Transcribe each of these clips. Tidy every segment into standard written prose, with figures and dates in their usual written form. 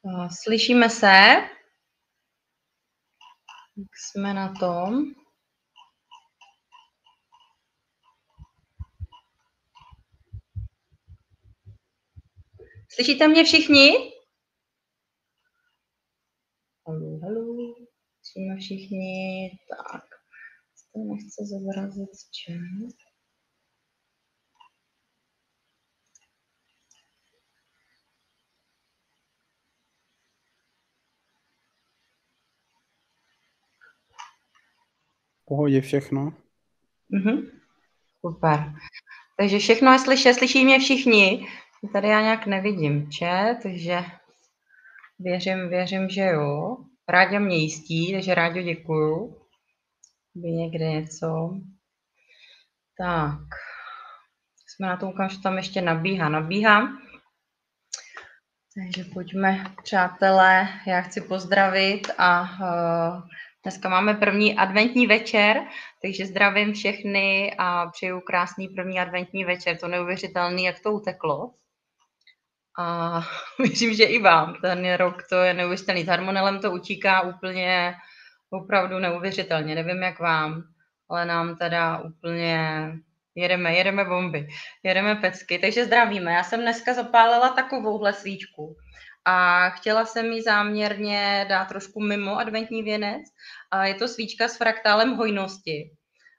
Slyšíme se? Jak jsme na tom? Slyšíte mě všichni? Haló, haló, slyšíme všichni. Tak, to nechce zobrazit chat. V pohodě všechno. Super. Takže všechno je slyšet, slyší mě všichni. Tady já nějak nevidím chat, takže věřím, že jo. Ráďa mě jistí, takže Ráďo děkuju. By někde něco. Tak, jsme na to, koukám, že tam ještě nabíhá. Takže pojďme, přátelé, já chci pozdravit a dneska máme první adventní večer, takže zdravím všechny a přeju krásný první adventní večer. To neuvěřitelný, jak to uteklo. A myslím, že i vám ten rok to je neuvěřitelný. S Harmonelem to utíká úplně opravdu neuvěřitelně. Nevím, jak vám, ale nám teda úplně jedeme bomby, jedeme pecky, takže zdravíme. Já jsem dneska zapálila takovouhle svíčku a chtěla jsem ji záměrně dát trošku mimo adventní věnec. A je to svíčka s fraktálem hojnosti.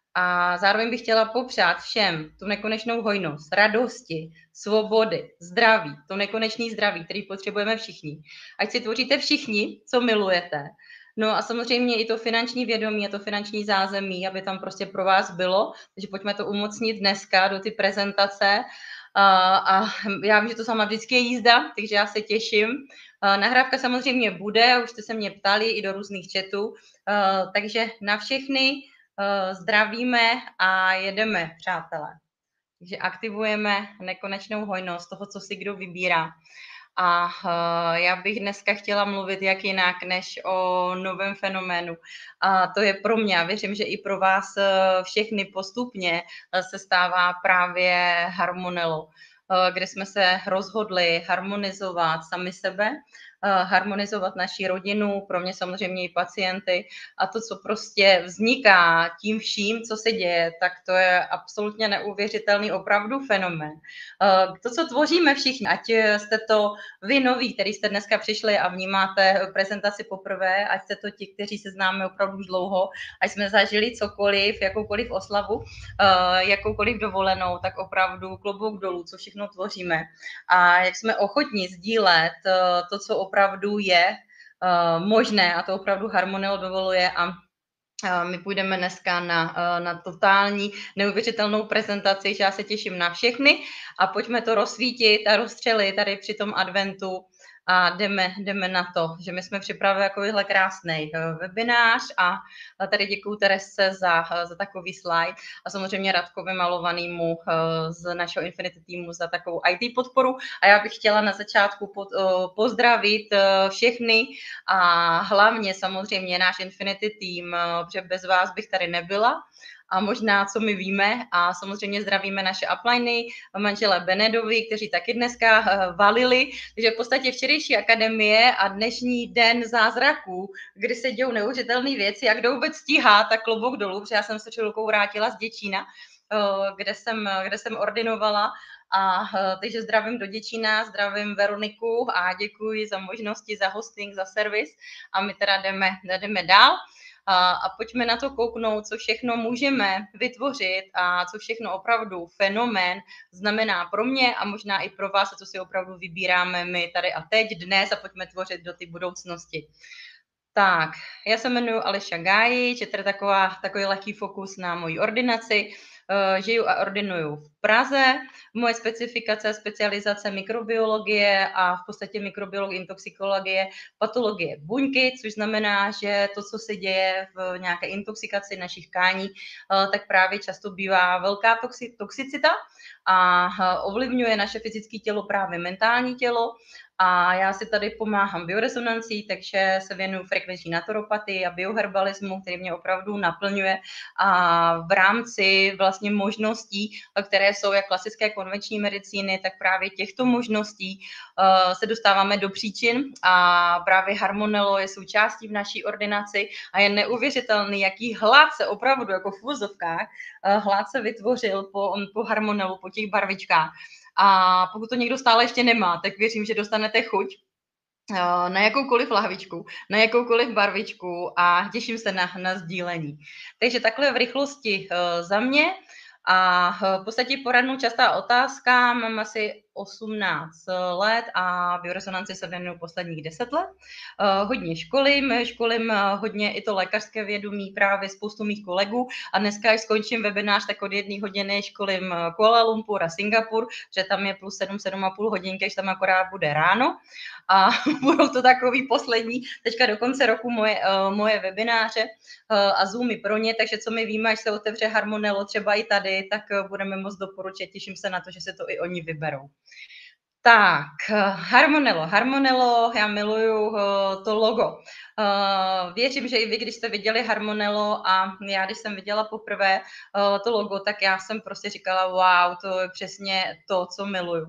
A zároveň bych chtěla popřát všem tu nekonečnou hojnost, radosti, svobody, zdraví, to nekonečné zdraví, který potřebujeme všichni. Ať si tvoříte všichni, co milujete. No a samozřejmě i to finanční vědomí a to finanční zázemí, aby tam prostě pro vás bylo. Takže pojďme to umocnit dneska do ty prezentace. A já vím, že to sama vždycky je jízda, takže já se těším. Nahrávka samozřejmě bude, už jste se mě ptali i do různých chatů, takže na všechny zdravíme a jedeme, přátelé. Takže aktivujeme nekonečnou hojnost toho, co si kdo vybírá. A já bych dneska chtěla mluvit jak jinak, než o novém fenoménu. A to je pro mě, a věřím, že i pro vás všechny postupně se stává právě harmonelou, kde jsme se rozhodli harmonizovat sami sebe, harmonizovat naši rodinu, pro mě samozřejmě i pacienty. A to, co prostě vzniká tím vším, co se děje, tak to je absolutně neuvěřitelný opravdu fenomén. To, co tvoříme všichni, ať jste to vy noví, který jste dneska přišli a vnímáte prezentaci poprvé, ať jste to ti, kteří se známe opravdu už dlouho, ať jsme zažili cokoliv, jakoukoliv oslavu, jakoukoliv dovolenou, tak opravdu klobouk dolů, co všechno tvoříme. A jak jsme ochotní sdílet to, co opravdu je možné, a to opravdu Harmonel dovoluje, a my půjdeme dneska na totální neuvěřitelnou prezentaci, že já se těším na všechny a pojďme to rozsvítit a rozstřelit tady při tom adventu a jdeme na to, že my jsme připravili takovýhle krásný webinář a tady děkuju Terese za takový slide a samozřejmě Radkovi Malovanýmu z našeho Infinity týmu za takovou IT podporu a já bych chtěla na začátku pozdravit všechny a hlavně samozřejmě náš Infinity tým, protože bez vás bych tady nebyla. A možná, co my víme, a samozřejmě zdravíme naše upliny, manžele Benedovi, kteří taky dneska valili, takže v podstatě včerejší akademie a dnešní den zázraků, kdy se dějou neuvěřitelné věci, jak kdo vůbec stíhá, tak klobouk dolů, protože já jsem se chvilkou vrátila z Děčína, kde jsem ordinovala. Takže zdravím do Děčína, zdravím Veroniku a děkuji za možnosti, za hosting, za servis a my teda jdeme dál. A pojďme na to kouknout, co všechno můžeme vytvořit a co všechno opravdu fenomén znamená pro mě a možná i pro vás, a co si opravdu vybíráme my tady a teď, dnes a pojďme tvořit do ty budoucnosti. Tak, já se jmenuji Aleša Gájič, je tady takový lehký fokus na moji ordinaci. Žiju a ordinuju v Praze. Moje specifikace, specializace mikrobiologie a v podstatě mikrobiologie, intoxikologie, patologie buňky, což znamená, že to, co se děje v nějaké intoxikaci našich tkání, tak právě často bývá velká toxicita a ovlivňuje naše fyzické tělo právě mentální tělo. A já si tady pomáhám biorezonancí, takže se věnuju frekvenční naturopatii a bioherbalismu, který mě opravdu naplňuje a v rámci vlastně možností, které jsou jak klasické konvenční medicíny, tak právě těchto možností se dostáváme do příčin a právě Harmonello je součástí v naší ordinaci a je neuvěřitelný, jaký hlad se opravdu, jako v uvozovkách, hlad se vytvořil po Harmonellu, po těch barvičkách. A pokud to někdo stále ještě nemá, tak věřím, že dostanete chuť na jakoukoliv lahvičku, na jakoukoliv barvičku a těším se na sdílení. Takže takhle v rychlosti za mě a v podstatě poradnou častá otázka, mám asi 18 let a biorezonanci se věnuju posledních 10 let. Hodně školím hodně i to lékařské vědomí, právě spoustu mých kolegů a dneska, až skončím webinář, tak od 1 hodiny školím Kuala Lumpur a Singapur, že tam je plus 7,5 hodinky, až tam akorát bude ráno a budou to takový poslední, teďka do konce roku moje webináře a Zoomy pro ně, takže co my víme, až se otevře Harmonello třeba i tady, tak budeme moc doporučit, těším se na to, že se to i oni vyberou. Tak, Harmonello, já miluju to logo. Věřím, že i vy, když jste viděli Harmonello a já, když jsem viděla poprvé to logo, tak já jsem prostě říkala, wow, to je přesně to, co miluju.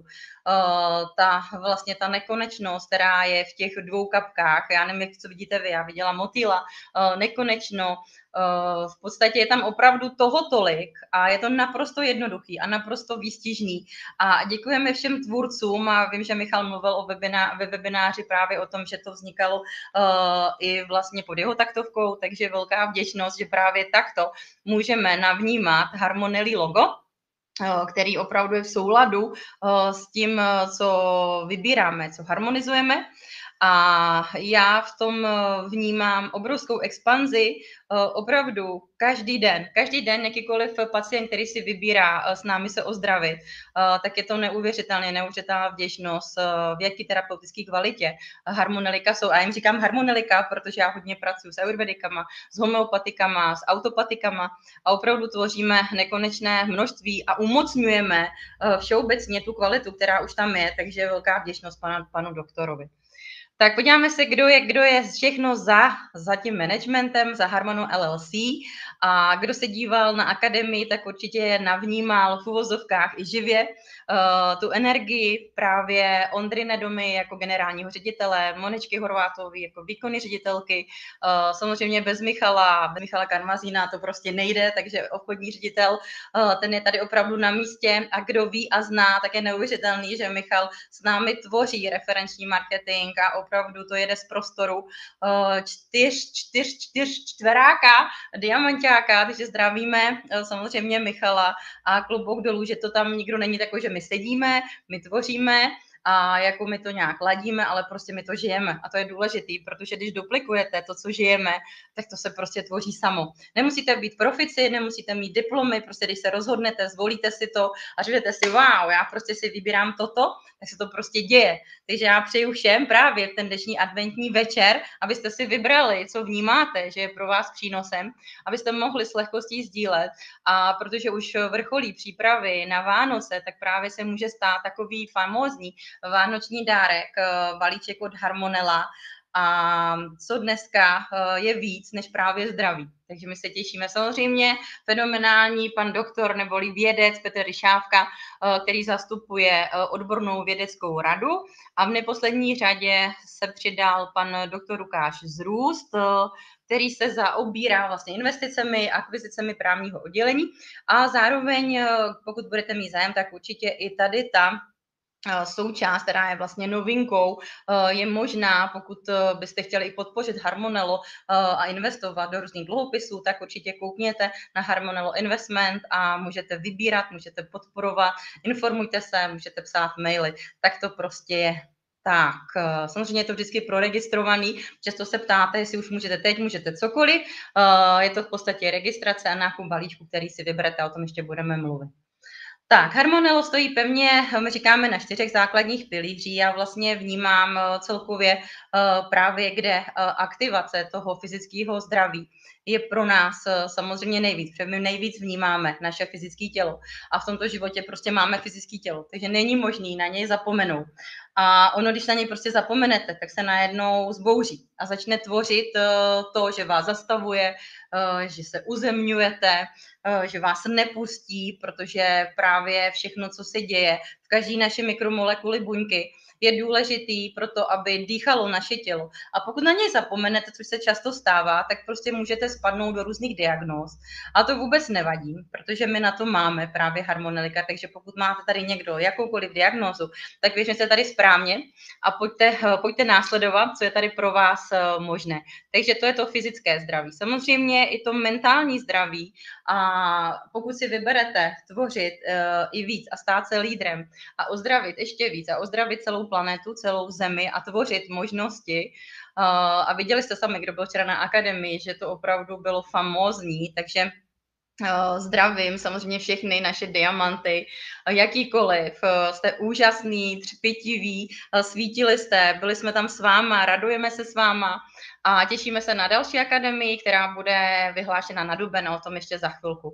Ta nekonečnost, která je v těch 2 kapkách, já nevím, co vidíte vy, já viděla motýla, nekonečno, v podstatě je tam opravdu toho tolik a je to naprosto jednoduchý a naprosto výstižný. A děkujeme všem tvůrcům a vím, že Michal mluvil ve webináři právě o tom, že to vznikalo i vlastně pod jeho taktovkou, takže velká vděčnost, že právě takto můžeme navnímat Harmonelli logo, který opravdu je v souladu s tím, co vybíráme, co harmonizujeme. A já v tom vnímám obrovskou expanzi opravdu každý den jakýkoliv pacient, který si vybírá s námi se ozdravit, tak je to neuvěřitelná vděčnost v jaký terapeutické kvalitě. Harmonelika jsou, a já jim říkám harmonelika, protože já hodně pracuji s ayurvedikama, s homeopatikama, s autopatikama a opravdu tvoříme nekonečné množství a umocňujeme všeobecně tu kvalitu, která už tam je, takže velká vděčnost panu doktorovi. Tak podíváme se, kdo je všechno za tím managementem, za Harmonu LLC a kdo se díval na akademii, tak určitě navnímal v uvozovkách i živě tu energii právě Ondry Nedomy jako generálního ředitele, Moničky Horvátový jako výkonné ředitelky, samozřejmě bez Michala Karmazína to prostě nejde, takže obchodní ředitel, ten je tady opravdu na místě a kdo ví a zná, tak je neuvěřitelný, že Michal s námi tvoří referenční marketing a opravdu to jede z prostoru čtveráka, diamantáka, takže zdravíme samozřejmě Michala a klobouk dolů, že to tam nikdo není takový, že my sedíme, my tvoříme a jako my to nějak ladíme, ale prostě my to žijeme a to je důležitý, protože když duplikujete to, co žijeme, tak to se prostě tvoří samo. Nemusíte být profici, nemusíte mít diplomy, prostě když se rozhodnete, zvolíte si to a řeknete si, wow, já prostě si vybírám toto, tak se to prostě děje. Takže já přeju všem právě v ten dnešní adventní večer, abyste si vybrali, co vnímáte, že je pro vás přínosem, abyste mohli s lehkostí sdílet. A protože už vrcholí přípravy na Vánoce, tak právě se může stát takový famózní vánoční dárek, balíček od Harmonella. A co dneska je víc než právě zdraví. Takže my se těšíme. Samozřejmě fenomenální pan doktor neboli vědec Petr Ryšávka, který zastupuje odbornou vědeckou radu a v neposlední řadě se přidal pan doktor Lukáš Zrůst, který se zaobírá vlastně investicemi, akvizicemi právního oddělení a zároveň, pokud budete mít zájem, tak určitě i tady ta součást, která je vlastně novinkou, je možná, pokud byste chtěli i podpořit Harmonello a investovat do různých dluhopisů, tak určitě koukněte na Harmonello Investment a můžete vybírat, můžete podporovat, informujte se, můžete psát maily, tak to prostě je. Tak, samozřejmě je to vždycky proregistrovaný, často se ptáte, jestli už můžete teď, můžete cokoliv, je to v podstatě registrace a nákup balíčku, který si vyberete, o tom ještě budeme mluvit. Tak, Harmonello stojí pevně, my říkáme, na 4 základních pilířích. Já vlastně vnímám celkově právě, kde aktivace toho fyzického zdraví je pro nás samozřejmě nejvíc, protože my nejvíc vnímáme naše fyzické tělo a v tomto životě prostě máme fyzické tělo, takže není možný na něj zapomenout. A ono, když na něj prostě zapomenete, tak se najednou zbouří a začne tvořit to, že vás zastavuje, že se uzemňujete, že vás nepustí, protože právě všechno, co se děje v každé naší mikromolekuly buňky, je důležitý pro to, aby dýchalo naše tělo. A pokud na něj zapomenete, což se často stává, tak prostě můžete spadnout do různých diagnóz. A to vůbec nevadí, protože my na to máme právě Harmonelika, takže pokud máte tady někdo jakoukoliv diagnózu, tak věřte tady správně a pojďte následovat, co je tady pro vás možné. Takže to je to fyzické zdraví. Samozřejmě i to mentální zdraví, a pokud si vyberete tvořit i víc a stát se lídrem a ozdravit ještě víc a ozdravit celou planetu, celou zemi a tvořit možnosti, a viděli jste sami, kdo byl včera na akademii, že to opravdu bylo famózní, takže zdravím samozřejmě všechny naše diamanty, jakýkoliv, jste úžasný, třpitiví, svítili jste, byli jsme tam s váma, radujeme se s váma a těšíme se na další akademii, která bude vyhlášena na duben, o tom ještě za chvilku.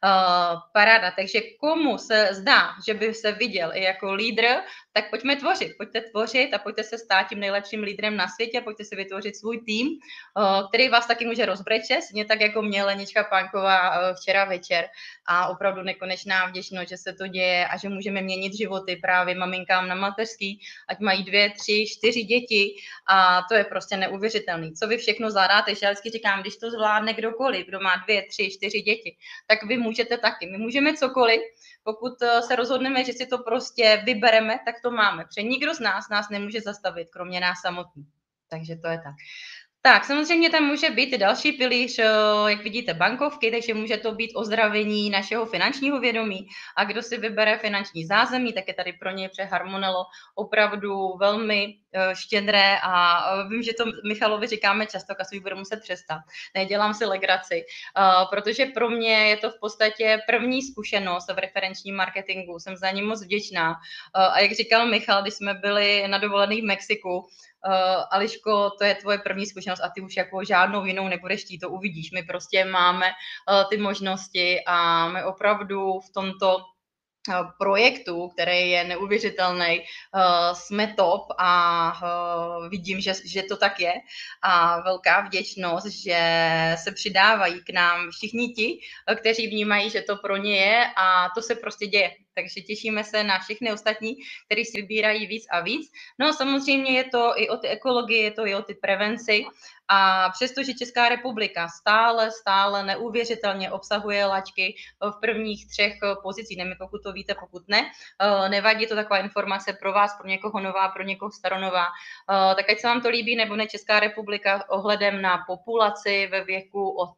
Paráda, takže komu se zdá, že by se viděl i jako lídr, tak pojďte tvořit a pojďte se stát tím nejlepším lídrem na světě, pojďte si vytvořit svůj tým, který vás taky může rozbrečet, stejně tak jako mě Lenička Pánková včera večer a opravdu nekonečná vděčnost, že se to děje a že můžeme měnit životy právě maminkám na mateřský, ať mají 2, 3, 4 děti a to je prostě neuvěřitelný. Co vy všechno zvládáte, že já vždycky říkám, když to zvládne kdokoliv, kdo má 2, 3, 4 děti, tak vy můžete taky. My můžeme cokoliv, pokud se rozhodneme, že si to prostě vybereme, tak to máme. Protože nikdo z nás nemůže zastavit, kromě nás samotných. Takže to je tak. Tak, samozřejmě tam může být i další pilíř, jak vidíte, bankovky, takže může to být ozdravení našeho finančního vědomí. A kdo si vybere finanční zázemí, tak je tady pro něj přes Harmonello opravdu velmi štědré a vím, že to Michalovi říkáme často, Kasuji bude muset přestat. Nedělám si legraci, protože pro mě je to v podstatě první zkušenost v referenčním marketingu. Jsem za ní moc vděčná. A jak říkal Michal, když jsme byli na dovolených v Mexiku, Ališko, to je tvoje první zkušenost a ty už jako žádnou jinou nebudeš chtít, to uvidíš. My prostě máme ty možnosti a my opravdu v tomto projektu, který je neuvěřitelný, jsme top a vidím, že to tak je a velká vděčnost, že se přidávají k nám všichni ti, kteří vnímají, že to pro ně je a to se prostě děje. Takže těšíme se na všechny ostatní, kteří si vybírají víc a víc. No samozřejmě je to i o ty ekologii, je to i o ty prevenci. A přestože Česká republika stále neuvěřitelně obsahuje laťky v prvních 3 pozicích, nevím, pokud to víte, pokud ne, nevadí, to taková informace pro vás, pro někoho nová, pro někoho staronová, tak ať se vám to líbí nebo ne, Česká republika ohledem na populaci ve věku od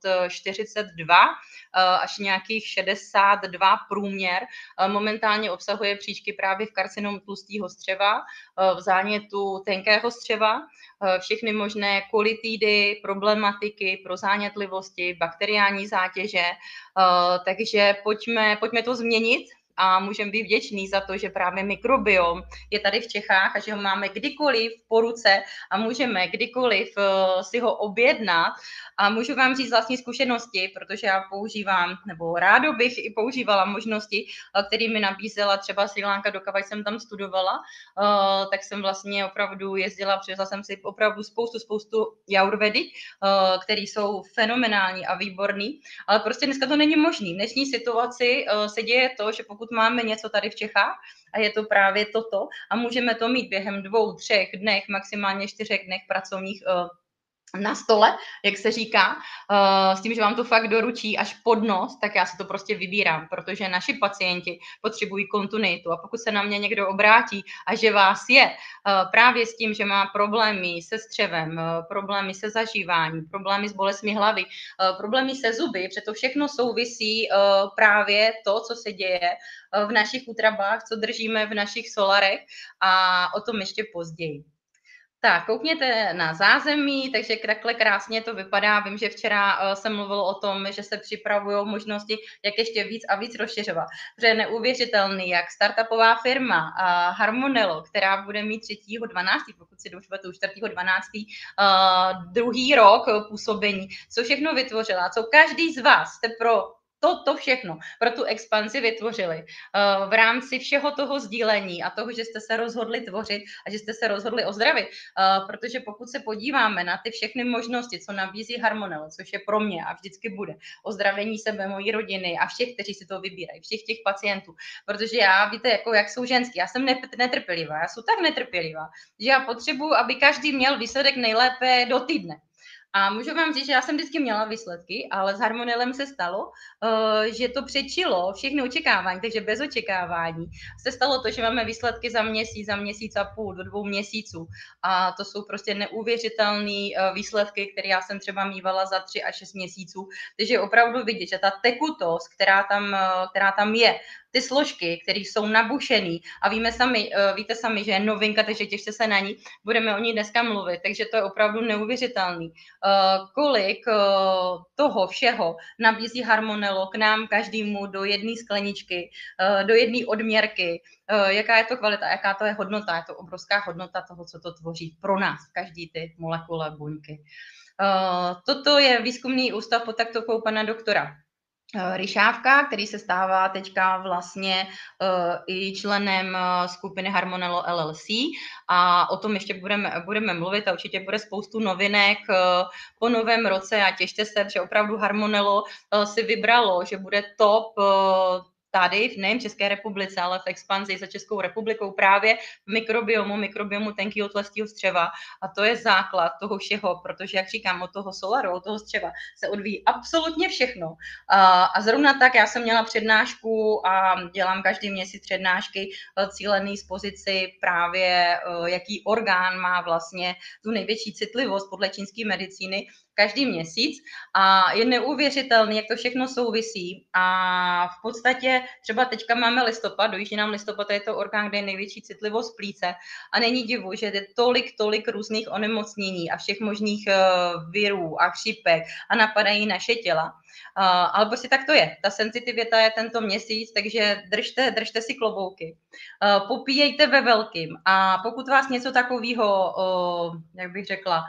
42 až nějakých 62 průměr momentálně obsahuje příčky právě v karcinomu tlustého střeva, v zánětu tenkého střeva, všechny možné kolitidy, problematiky, prozánětlivosti, bakteriální zátěže, takže pojďme to změnit a můžeme být vděční za to, že právě mikrobiom je tady v Čechách a že ho máme kdykoliv po ruce a můžeme kdykoliv si ho objednat a můžu vám říct vlastní zkušenosti, protože já používám, nebo rádo bych i používala možnosti, které mi nabízela třeba Srí Lanka, dokud jsem tam studovala, tak jsem vlastně opravdu jezdila, přivezla jsem si opravdu spoustu ayurvedy, které jsou fenomenální a výborný, ale prostě dneska to není možný. V dnešní situaci se děje to, že pokud máme něco tady v Čechách a je to právě toto a můžeme to mít během 2, 3 dnech, maximálně 4 dnech pracovních na stole, jak se říká, s tím, že vám to fakt doručí až pod nos, tak já si to prostě vybírám, protože naši pacienti potřebují kontinuitu a pokud se na mě někdo obrátí a že vás je právě s tím, že má problémy se střevem, problémy se zažíváním, problémy s bolestmi hlavy, problémy se zuby, protože to všechno souvisí právě to, co se děje v našich útrabách, co držíme v našich solarech a o tom ještě později. Tak, koukněte na zázemí, takže takhle krásně to vypadá. Vím, že včera jsem mluvil o tom, že se připravují možnosti, jak ještě víc a víc rozšiřovat. Protože je neuvěřitelný, jak startupová firma Harmonello, která bude mít 3.12., pokud si došlo 4.12., druhý rok působení, co všechno vytvořila, co každý z vás jste pro to všechno pro tu expanzi vytvořili v rámci všeho toho sdílení a toho, že jste se rozhodli tvořit a že jste se rozhodli ozdravit. Protože pokud se podíváme na ty všechny možnosti, co nabízí Harmonello, což je pro mě a vždycky bude ozdravení sebe, mojí rodiny a všech, kteří si to vybírají, všech těch pacientů, protože já, víte, jako jak jsou ženský, já jsem netrpělivá, já jsem tak netrpělivá, že já potřebuji, aby každý měl výsledek nejlépe do týdne. A můžu vám říct, že já jsem vždycky měla výsledky, ale s Harmonellem se stalo, že to přečilo všechny očekávání, takže bez očekávání se stalo to, že máme výsledky za měsíc a půl, do 2 měsíců. A to jsou prostě neuvěřitelné výsledky, které já jsem třeba mývala za 3 až 6 měsíců. Takže je opravdu vidět, že ta tekutost, která tam je, ty složky, které jsou nabušený a víte sami, že je novinka, takže těšte se na ní, budeme o ní dneska mluvit, takže to je opravdu neuvěřitelný. Kolik toho všeho nabízí Harmonello k nám každému do jedné skleničky, do jedné odměrky, jaká je to kvalita, jaká to je hodnota, je to obrovská hodnota toho, co to tvoří pro nás, každý ty molekule, buňky. Toto je výzkumný ústav pod taktovkou pana doktora Ryšávka, který se stává teďka vlastně i členem skupiny Harmonello LLC a o tom ještě budeme mluvit a určitě bude spoustu novinek po novém roce a těšte se, že opravdu Harmonello si vybralo, že bude top tady, nejen v České republice, ale v expanzi za Českou republikou právě v mikrobiomu tenkého tlustého střeva. A to je základ toho všeho, protože, jak říkám, od toho solaru, od toho střeva se odvíjí absolutně všechno. A zrovna tak já jsem měla přednášku a dělám každý měsíc přednášky cílený z pozici právě, jaký orgán má vlastně tu největší citlivost podle čínské medicíny každý měsíc a je neuvěřitelný, jak to všechno souvisí a v podstatě třeba teďka máme listopad, dojíždí nám listopad, je to orgán, kde je největší citlivost plíce a není divu, že je tolik různých onemocnění a všech možných virů a chřipek a napadají naše těla. Ale prostě tak to je. Ta senzitivita je tento měsíc, takže držte si klobouky. Popíjejte ve velkým a pokud vás něco takového, jak bych řekla,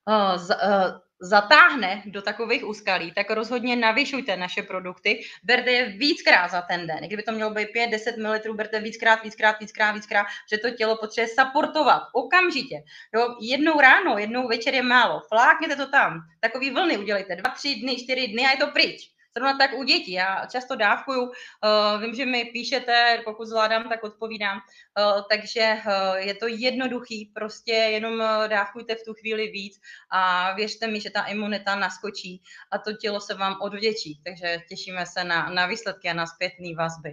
zatáhne do takových úskalí, tak rozhodně navyšujte naše produkty, berte je víckrát za ten den. Kdyby to mělo být 5-10 ml, berte víckrát, že to tělo potřebuje supportovat okamžitě. Jo, jednou ráno, jednou večer je málo. Flákněte to tam. Takový vlny udělejte 2, 3 dny, 4 dny a je to pryč. Zrovna tak u dětí. Já často dávkuju, vím, že mi píšete, pokud zvládám, tak odpovídám. Takže je to jednoduchý, prostě jenom dávkujte v tu chvíli víc a věřte mi, že ta imunita naskočí a to tělo se vám odvděčí. Takže těšíme se na výsledky a na zpětné vazby.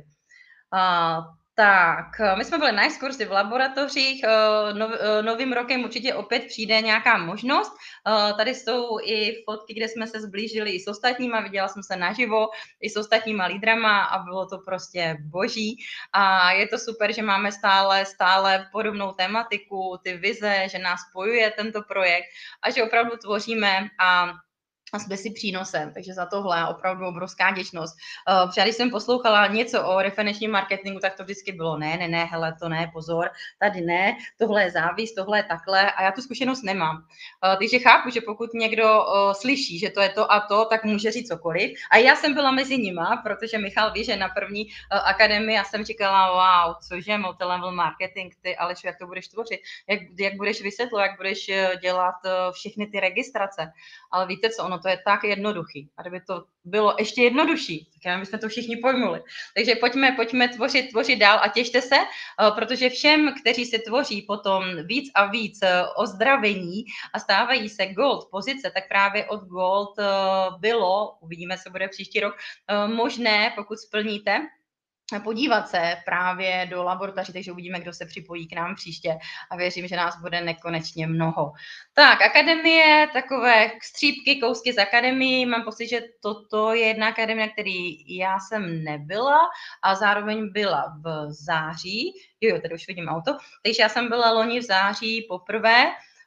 Tak, my jsme byli na exkurzi v laboratořích, novým rokem určitě opět přijde nějaká možnost. Tady jsou i fotky, kde jsme se zblížili i s ostatníma, viděla jsem se naživo, i s ostatníma lídrama a bylo to prostě boží. A je to super, že máme stále podobnou tematiku, ty vize, že nás spojuje tento projekt a že opravdu tvoříme a jsme si přínosem, takže za tohle opravdu obrovská vděčnost. Protože když jsem poslouchala něco o referenčním marketingu, tak to vždycky bylo ne, hele, to ne, pozor, tady ne, tohle je závis, tohle je takhle a já tu zkušenost nemám. Takže chápu, že pokud někdo slyší, že to je to a to, tak může říct cokoliv. A já jsem byla mezi nima, protože Michal ví, že na první akademii já jsem říkala, wow, cože, multilevel marketing, ty Aleš, jak to budeš tvořit, jak budeš vysvětlovat, jak budeš dělat všechny ty registrace. Ale víte co, ono to je tak jednoduchý. A kdyby to bylo ještě jednodušší, tak já bychom to všichni pojmuli. Takže pojďme tvořit dál a těšte se, protože všem, kteří se tvoří potom víc a víc ozdravení a stávají se gold pozice, tak právě od gold bylo, uvidíme, co bude příští rok, možné, pokud splníte, podívat se právě do laboratoří, takže uvidíme, kdo se připojí k nám příště a věřím, že nás bude nekonečně mnoho. Tak, akademie, takové střípky, kousky z akademii. Mám pocit, že toto je jedna akademie, který já jsem nebyla a zároveň byla v září. Jo, tady už vidím auto. Takže já jsem byla loni v září poprvé.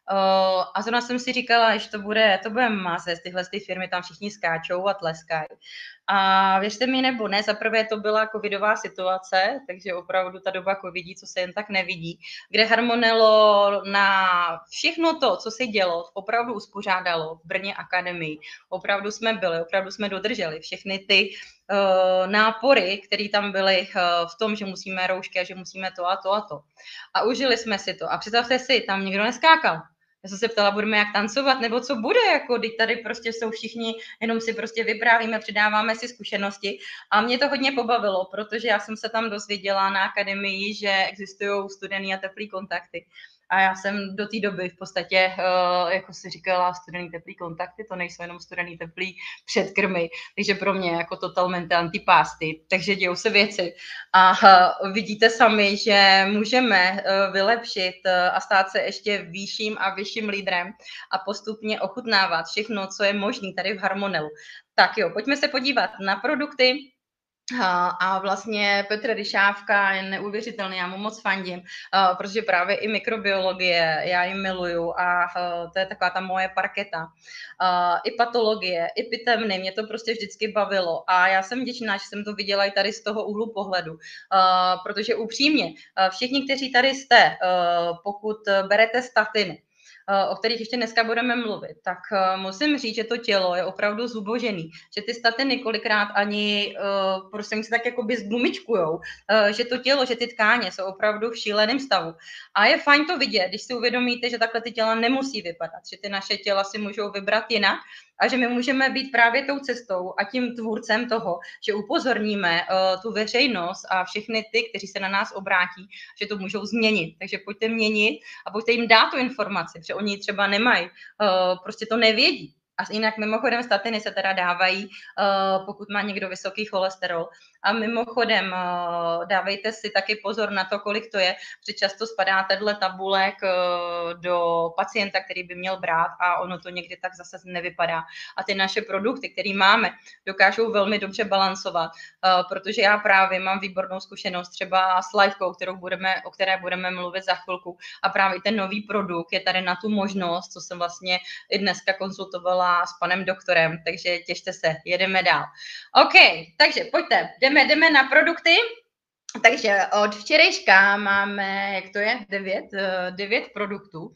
A zrovna jsem si říkala, že to bude mase, tyhle ty firmy tam všichni skáčou a tleskají. A věřte mi nebo ne, zaprvé to byla covidová situace, takže opravdu ta doba covidí, co se jen tak nevidí, kde Harmonello na všechno to, co se dělo, opravdu uspořádalo v Brně Akademii. Opravdu jsme byli, opravdu jsme dodrželi všechny ty nápory, které tam byly v tom, že musíme roušky a že musíme to a to a to. A užili jsme si to. A představte si, tam nikdo neskákal. Já jsem se ptala, budeme jak tancovat, nebo co bude, jako teď tady prostě jsou všichni, jenom si prostě vyprávíme, předáváme si zkušenosti. A mě to hodně pobavilo, protože já jsem se tam dozvěděla na akademii, že existují studený a teplý kontakty. A já jsem do té doby v podstatě, jako si říkala, studený teplý kontakty, to nejsou jenom studený teplý předkrmy, takže pro mě jako totalmente antipásty, takže dějou se věci. A vidíte sami, že můžeme vylepšit a stát se ještě vyšším a vyšším lídrem a postupně ochutnávat všechno, co je možné tady v Harmonelu. Tak jo, pojďme se podívat na produkty. A vlastně Petr Ryšávka je neuvěřitelný, já mu moc fandím, protože právě i mikrobiologie, já ji miluju a to je taková ta moje parketa. I patologie, i pitevny, mě to prostě vždycky bavilo a já jsem vděčná, že jsem to viděla i tady z toho úhlu pohledu, protože upřímně, všichni, kteří tady jste, pokud berete statiny, o kterých ještě dneska budeme mluvit, tak musím říct, že to tělo je opravdu zubožený, že ty statiny kolikrát ani prostě se tak jakoby zgumičkujou, že to tělo, že ty tkáně jsou opravdu v šíleném stavu. A je fajn to vidět, když si uvědomíte, že takhle ty těla nemusí vypadat, že ty naše těla si můžou vybrat jinak a že my můžeme být právě tou cestou a tím tvůrcem toho, že upozorníme tu veřejnost a všechny ty, kteří se na nás obrátí, že to můžou změnit. Takže pojďte měnit a pojďte jim dát tu informaci, protože oni třeba nemají, prostě to nevědí. A jinak mimochodem statiny se teda dávají, pokud má někdo vysoký cholesterol. A mimochodem dávejte si taky pozor na to, kolik to je, protože často spadá tenhle tabulek do pacienta, který by měl brát a ono to někdy tak zase nevypadá. A ty naše produkty, které máme, dokážou velmi dobře balancovat, protože já právě mám výbornou zkušenost třeba s Lifekou, o které budeme mluvit za chvilku. A právě ten nový produkt je tady na tu možnost, co jsem vlastně i dneska konzultovala s panem doktorem, takže těšte se, jedeme dál. OK, takže pojďte, jdeme na produkty. Takže od včerejška máme, jak to je, 9 produktů,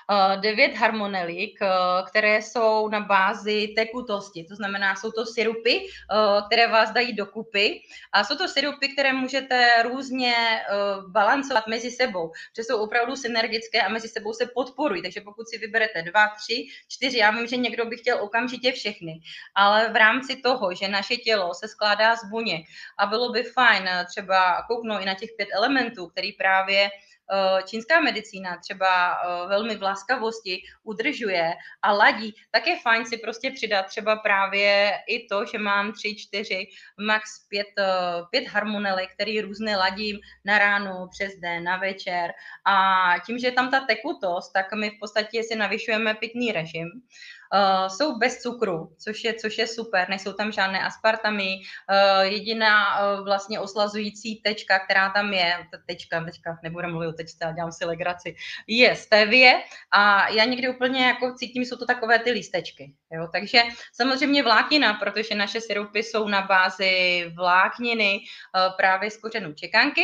9 harmonelik, které jsou na bázi tekutosti, to znamená, jsou to sirupy, které vás dají dokupy a jsou to sirupy, které můžete různě balancovat mezi sebou, že jsou opravdu synergické a mezi sebou se podporují, takže pokud si vyberete 2, 3, 4, já vím, že někdo by chtěl okamžitě všechny, ale v rámci toho, že naše tělo se skládá z buněk a bylo by fajn třeba kouknout i na těch 5 elementů, který právě čínská medicína třeba velmi v láskavosti udržuje a ladí, tak je fajn si prostě přidat třeba právě i to, že mám 3, 4, max 5 harmonelik, který různě ladím na ráno, přes den, na večer a tím, že je tam ta tekutost, tak my v podstatě si navyšujeme pitný režim. Jsou bez cukru, což je super, nejsou tam žádné aspartamy, jediná vlastně oslazující tečka, která tam je, tečka, nebudem mluvit o tečce, dělám si legraci, je stevie a já někdy úplně jako cítím, jsou to takové ty lístečky, jo? Takže samozřejmě vláknina, protože naše sirupy jsou na bázi vlákniny právě z kořenů čekanky.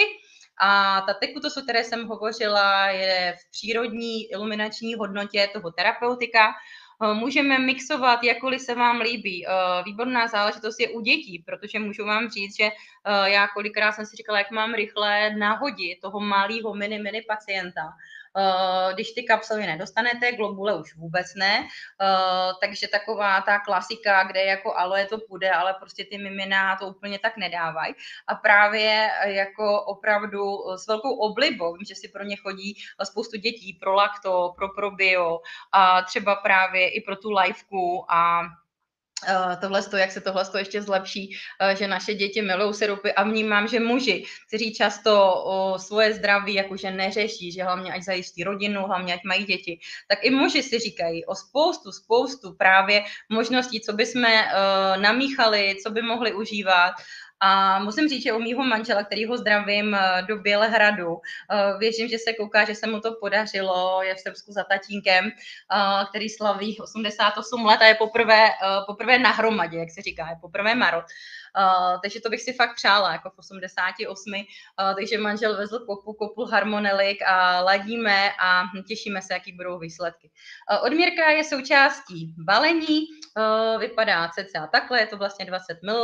A ta tekutost, o které jsem hovořila, je v přírodní iluminační hodnotě toho terapeutika. Můžeme mixovat, jakkoliv se vám líbí. Výborná záležitost je u dětí, protože můžu vám říct, že já kolikrát jsem si říkala, jak mám rychle nahodit toho malého mini pacienta. Když ty kapsely nedostanete, globule už vůbec ne, takže taková ta klasika, kde jako aloe to půjde, ale prostě ty mimina to úplně tak nedávají. A právě jako opravdu s velkou oblibou, že si pro ně chodí spoustu dětí, pro lakto, pro probio a třeba právě i pro tu lifeku a jak se tohle ještě zlepší, že naše děti milují sirupy a vnímám, že muži, kteří často svoje zdraví jakože neřeší, že hlavně ať zajistí rodinu, hlavně ať mají děti, tak i muži si říkají o spoustu právě možností, co by jsme namíchali, co by mohli užívat. A musím říct, že u mýho manžela, kterýho zdravím do Bělehradu, věřím, že se kouká, že se mu to podařilo, je v Srbsku za tatínkem, který slaví 88 let a je poprvé na hromadě, jak se říká, je poprvé marot. Takže to bych si fakt přála, jako v 88. Takže manžel vezl kopu harmonelik a ladíme a těšíme se, jaký budou výsledky. Odměrka je součástí balení, vypadá cca takhle, je to vlastně 20 ml,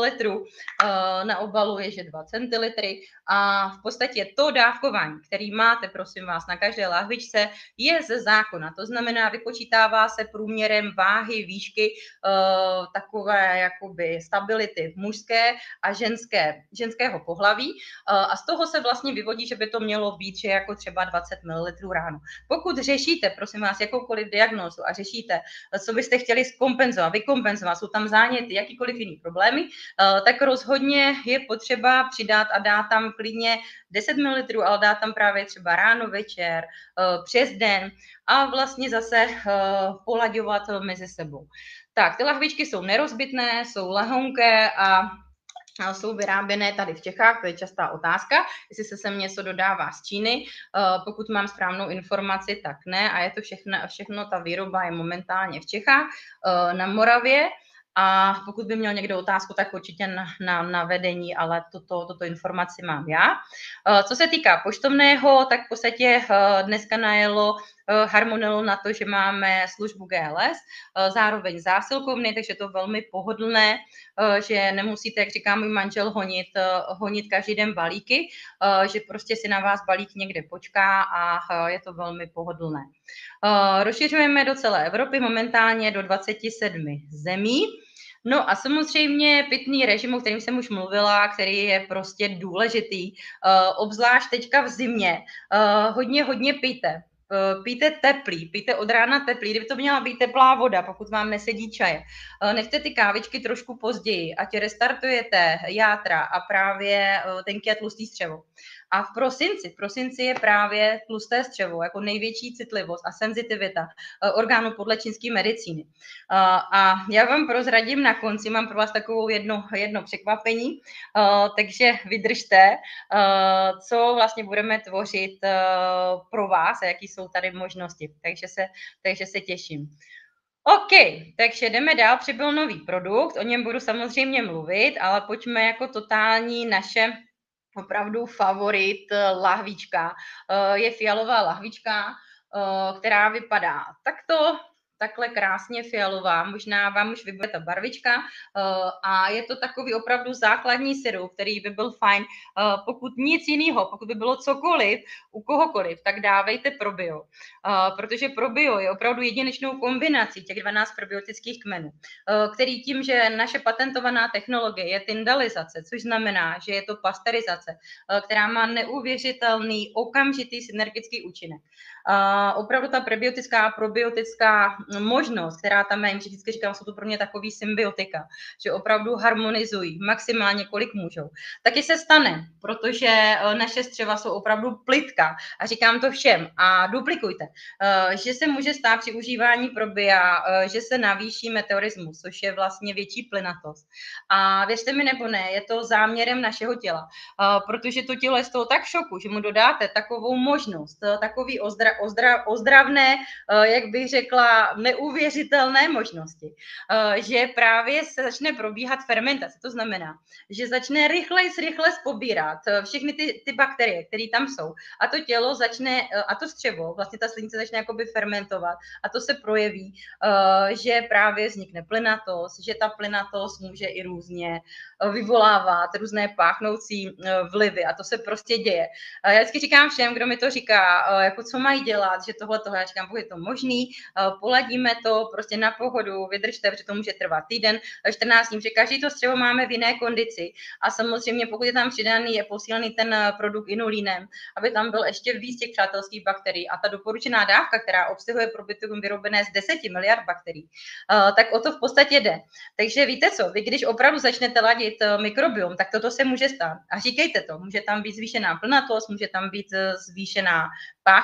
na obalu je, že 2 centilitry a v podstatě to dávkování, který máte, prosím vás, na každé lahvičce, je ze zákona. To znamená, vypočítává se průměrem váhy, výšky, takové jakoby stability mužské a ženského pohlaví a z toho se vlastně vyvodí, že by to mělo být, že jako třeba 20 ml ráno. Pokud řešíte, prosím vás, jakoukoliv diagnózu a řešíte, co byste chtěli zkompenzovat, vykompenzovat, jsou tam záněty, jakýkoliv jiný problémy, tak rozhodně je potřeba přidat a dát tam klidně 10 ml, ale dát tam právě třeba ráno, večer, přes den a vlastně zase polaďovat mezi sebou. Tak, ty lahvičky jsou nerozbitné, jsou lehonké a jsou vyráběné tady v Čechách, to je častá otázka, jestli se sem něco dodává z Číny, pokud mám správnou informaci, tak ne a je to všechno ta výroba je momentálně v Čechách, na Moravě. A pokud by měl někdo otázku, tak určitě na vedení, ale toto informaci mám já. Co se týká poštovného, tak v podstatě dneska najelo Harmonelu na to, že máme službu GLS, zároveň zásilkovny, takže to velmi pohodlné, že nemusíte, jak říká můj manžel, honit každý den balíky, že prostě si na vás balík někde počká a je to velmi pohodlné. Rozšiřujeme do celé Evropy, momentálně do 27 zemí. No a samozřejmě pitný režim, o kterém jsem už mluvila, který je prostě důležitý, obzvlášť teďka v zimě. Hodně pijte. Pijte teplý, pijte od rána teplý, kdyby to měla být teplá voda, pokud vám nesedí čaje. Nechte ty kávičky trošku později, ať restartujete játra a právě tenké tlustý střevo. A v prosinci je právě tlusté střevo jako největší citlivost a senzitivita orgánů podle čínské medicíny. A já vám prozradím na konci, mám pro vás takovou jedno překvapení, takže vydržte, co vlastně budeme tvořit pro vás a jaký jsou tady možnosti. Takže se těším. OK, takže jdeme dál, přibyl nový produkt, o něm budu samozřejmě mluvit, ale pojďme jako totální naše opravdu favorit lahvička. Je fialová lahvička, která vypadá takhle krásně fialová, možná vám už vybude ta barvička a je to takový opravdu základní sirup, který by byl fajn, pokud nic jiného, pokud by bylo cokoliv, u kohokoliv, tak dávejte probio, protože probio je opravdu jedinečnou kombinací těch 12 probiotických kmenů, který tím, že naše patentovaná technologie je tyndalizace, což znamená, že je to pasteurizace, která má neuvěřitelný okamžitý synergický účinek. Opravdu ta prebiotická a probiotická možnost, která tam je, vždycky říkám, jsou to pro mě takový symbiotika, že opravdu harmonizují maximálně, kolik můžou. Taky se stane, protože naše střeva jsou opravdu plytka a říkám to všem a duplikujte, že se může stát při užívání probia, že se navýší meteorismus, což je vlastně větší plynatost. A věřte mi nebo ne, je to záměrem našeho těla, protože to tělo je z toho tak v šoku, že mu dodáte takovou možnost, takový ozdravné, jak bych řekla, neuvěřitelné možnosti, že právě se začne probíhat fermentace. To znamená, že začne rychle pobírat všechny ty bakterie, které tam jsou. A to tělo začne, a to střevo, vlastně ta slinice začne jakoby fermentovat a to se projeví, že právě vznikne plynatost, že ta plynatost může i různě vyvolávat různé páchnoucí vlivy a to se prostě děje. Já vždycky říkám všem, kdo mi to říká, jako co mají dělat, že tohle, já říkám, pokud je to možný, poladíme to prostě na pohodu, vydržte, protože to může trvat týden, 14 dní, že každý to střevo máme v jiné kondici a samozřejmě pokud je tam přidaný, je posílený ten produkt inulínem, aby tam byl ještě víc těch přátelských bakterií a ta doporučená dávka, která obsahuje probiotikum vyrobené z 10 miliard bakterií, tak o to v podstatě jde. Takže víte co, vy když opravdu začnete ladit mikrobiom, tak toto se může stát. A říkejte to, může tam být zvýšená plynatost, může tam být zvýšená páchnoucí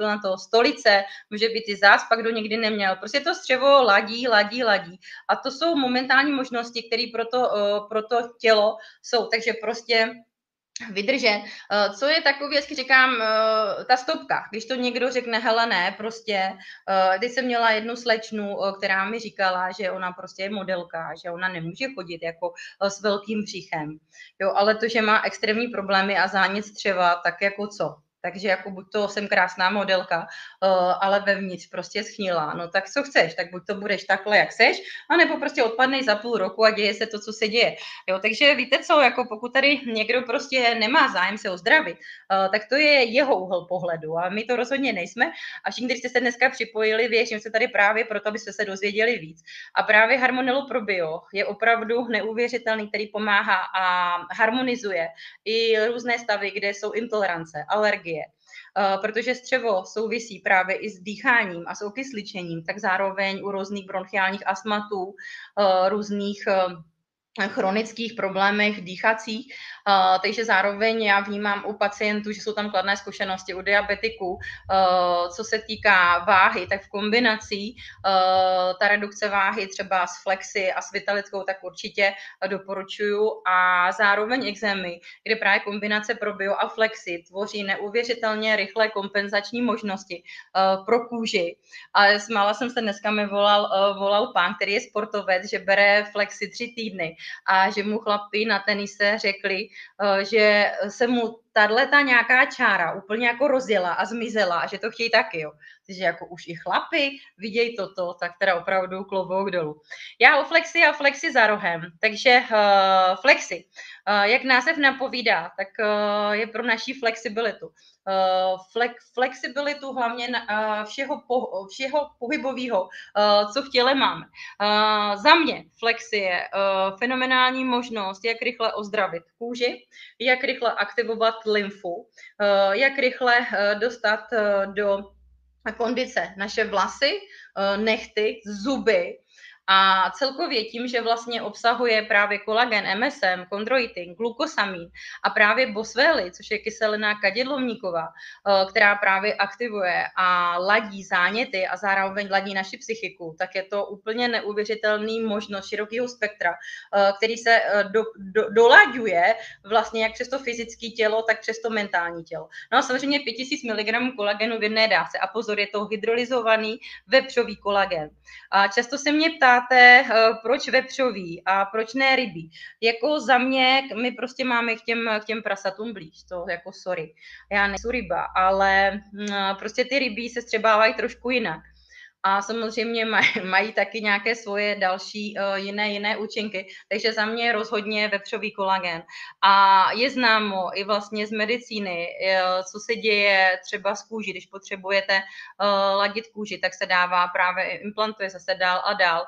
na to stolice, může být i záspa, kdo nikdy neměl. Prostě to střevo ladí. A to jsou momentální možnosti, které pro to tělo jsou. Takže prostě vydržet. Co je takový, jak říkám, ta stopka. Když to někdo řekne, hele ne, prostě, teď jsem měla jednu slečnu, která mi říkala, že ona prostě je modelka, že ona nemůže chodit jako s velkým břichem. Jo, ale to, že má extrémní problémy a zánět střeva, tak jako co? Takže jako buď to jsem krásná modelka, ale vevnitř prostě schnilá. No tak co chceš, tak buď to budeš takhle, jak seš, anebo prostě odpadneš za půl roku a děje se to, co se děje. Jo, takže víte co, jako pokud tady někdo prostě nemá zájem se ozdravit, tak to je jeho úhel pohledu a my to rozhodně nejsme. A všichni, kteří jste se dneska připojili, věřím se tady právě proto, abyste se dozvěděli víc. A právě Harmonello Probio je opravdu neuvěřitelný, který pomáhá a harmonizuje i různé stavy, kde jsou intolerance, alergie. Protože střevo souvisí právě i s dýcháním a s okysličením, tak zároveň u různých bronchiálních astmatů, různých chronických problémech dýchacích, takže zároveň já vnímám u pacientů, že jsou tam kladné zkušenosti u diabetiků, co se týká váhy, tak v kombinaci ta redukce váhy třeba s flexi a s vitalickou, tak určitě doporučuju a zároveň exémy, kde právě kombinace probio a flexi tvoří neuvěřitelně rychlé kompenzační možnosti pro kůži. A smála jsem se, dneska mi volal pán, který je sportovec, že bere flexi 3 týdny a že mu chlapi na tenise řekli, že se mu tato nějaká čára úplně jako rozjela a zmizela a že to chtějí taky, jo. Takže jako už i chlapi vidějí toto, tak teda opravdu klobouk dolů. Já o flexi a flexi za rohem, takže flexi, jak název napovídá, tak je pro naši flexibilitu. Flexibilitu hlavně všeho pohybového, co v těle máme. Za mě flexi je fenomenální možnost, jak rychle ozdravit kůži, jak rychle aktivovat lymfu, jak rychle dostat do kondice naše vlasy, nehty, zuby. A celkově tím, že vlastně obsahuje právě kolagen, MSM, chondroitin, glukosamin a právě boswelly, což je kyselina kadidlovníková, která právě aktivuje a ladí záněty a zároveň ladí naši psychiku, tak je to úplně neuvěřitelný možnost širokého spektra, který se dolaďuje vlastně jak přes to fyzické tělo, tak přes to mentální tělo. No a samozřejmě 5000 mg kolagenu v jedné dávce. A pozor, je to hydrolyzovaný vepřový kolagen. A často se mě ptáte, proč vepřový a proč ne rybí. Jako za mě, my prostě máme k těm prasatům blíž, to jako sorry. Já nejsou ryba, ale prostě ty rybí se střebávají trošku jinak. A samozřejmě mají taky nějaké svoje další jiné účinky. Takže za mě rozhodně vepřový kolagen. A je známo i vlastně z medicíny, co se děje třeba s kůží, když potřebujete ladit kůži, tak se dává právě, implantuje zase dál a dál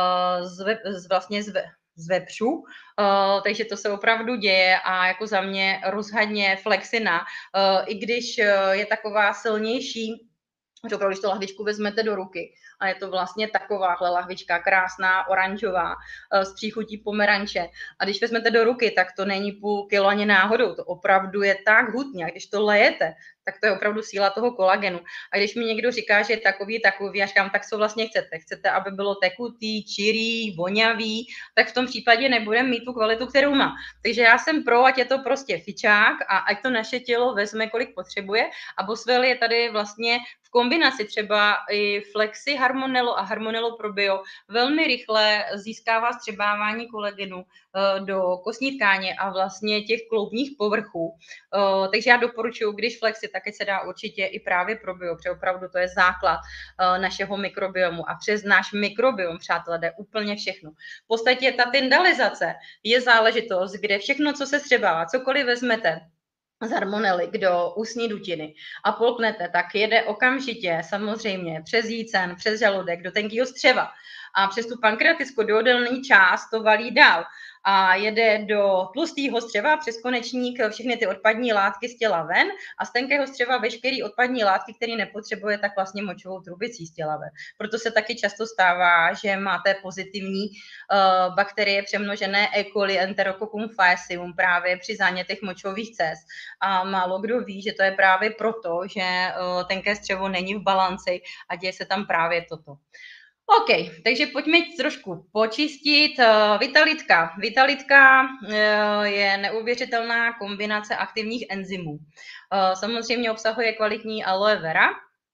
z vepřů, takže to se opravdu děje a jako za mě rozhodně flexina, i když je taková silnější, opravdu, když to lahvičku vezmete do ruky a je to vlastně takováhle lahvička, krásná, oranžová, s příchutí pomeranče. A když vezmete do ruky, tak to není půl kilo ani náhodou, to opravdu je tak hutně. A když to lejete, tak to je opravdu síla toho kolagenu. A když mi někdo říká, že je takový, já říkám, tak co vlastně chcete? Chcete, aby bylo tekutý, čirý, vonavý, tak v tom případě nebudeme mít tu kvalitu, kterou má. Takže já jsem pro, ať je to prostě fičák a ať to naše tělo vezme, kolik potřebuje. A Boswell je tady vlastně v kombinaci třeba i Flexi Harmonello a Harmonello Probio velmi rychle získává střebávání kolagenu do kostní tkáně a vlastně těch kloubních povrchů. Takže já doporučuji, když Flexi, tak se dá určitě i právě Probio, protože opravdu to je základ našeho mikrobiomu a přes náš mikrobiom, přátelé, jde úplně všechno. V podstatě ta tyndalizace je záležitost, kde všechno, co se střebává, cokoliv vezmete z Harmonelly do ústní dutiny a polknete, tak jede okamžitě samozřejmě přes jícen, přes žaludek do tenkého střeva a přes tu pankreaticko-duodenální část to valí dál. a jede do tlustého střeva přes konečník všechny ty odpadní látky z těla ven a z tenkého střeva veškerý odpadní látky, které nepotřebuje, tak vlastně močovou trubicí z těla ven. Proto se taky často stává, že máte pozitivní bakterie přemnožené E. coli Enterococcus faecium právě při zánětech močových cest. A málo kdo ví, že to je právě proto, že tenké střevo není v balanci a děje se tam právě toto. OK, takže pojďme trošku počistit. Vitalitka. Vitalitka je neuvěřitelná kombinace aktivních enzymů. Samozřejmě obsahuje kvalitní aloe vera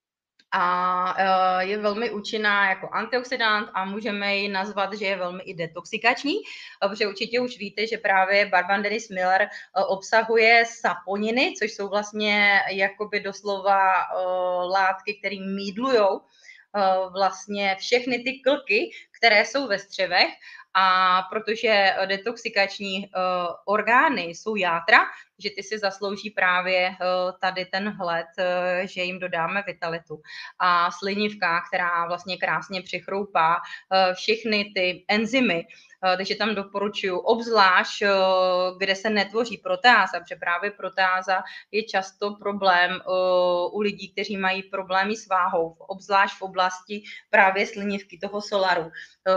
a je velmi účinná jako antioxidant a můžeme ji nazvat, že je velmi i detoxikační, protože určitě už víte, že právě Barbanderis Miller obsahuje saponiny, což jsou vlastně jakoby doslova látky, které mýdlujou vlastně všechny ty klky, které jsou ve střevech, a protože detoxikační orgány jsou játra, že ty si zaslouží právě tady ten hled, že jim dodáme vitalitu. A slinivka, která vlastně krásně přichroupá všechny ty enzymy, takže tam doporučuji obzvlášť, kde se netvoří proteáza, protože právě proteáza je často problém u lidí, kteří mají problémy s váhou, obzvlášť v oblasti právě slinivky toho solaru,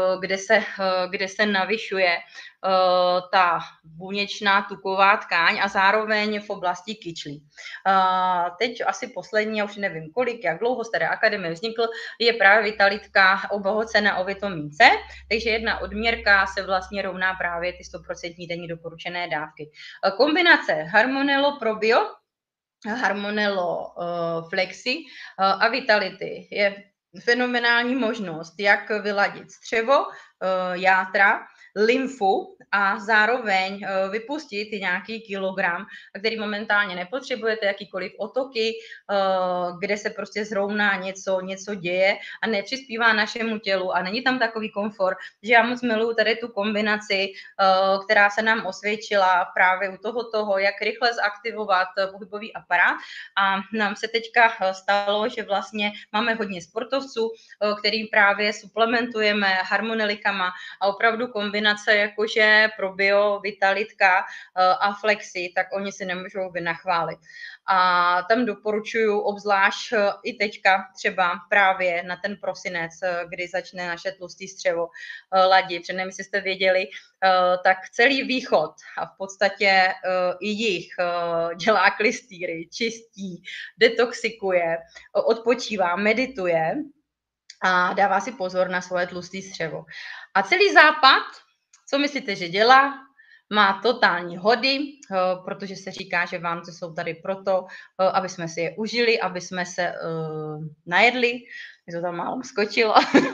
kde se navyšuje ta buněčná tuková tkáň a zároveň v oblasti kyčlí. Teď asi poslední, já už nevím kolik, jak dlouho z té akademie vznikl, je právě vitalitka obohocena o vitamin C, takže jedna odměrka se vlastně rovná právě ty 100% denní doporučené dávky. Kombinace Harmonello Probio, Harmonello Flexi a Vitality je fenomenální možnost, jak vyladit střevo, játra, lymfu a zároveň vypustit nějaký kilogram, který momentálně nepotřebujete, jakýkoliv otoky, kde se prostě zrovna něco děje a nepřispívá našemu tělu a není tam takový komfort, že já moc miluju tady tu kombinaci, která se nám osvědčila právě u toho, jak rychle zaktivovat pohybový aparát, a nám se teďka stalo, že vlastně máme hodně sportovců, kterým právě suplementujeme harmonelikama a opravdu kombinace jakože probio, vitalitka a flexi, tak oni si nemůžou vynachválit. A tam doporučuju obzvlášť i teďka třeba právě na ten prosinec, kdy začne naše tlustý střevo ladit. Protože nevím, jestli jste věděli, tak celý východ a v podstatě i jih dělá klystýry, čistí, detoxikuje, odpočívá, medituje a dává si pozor na svoje tlustý střevo. A celý západ, co myslíte, že dělá? Má totální hody, protože se říká, že Vánoce jsou tady proto, aby jsme si je užili, aby jsme se najedli. Mě to tam málo skočilo.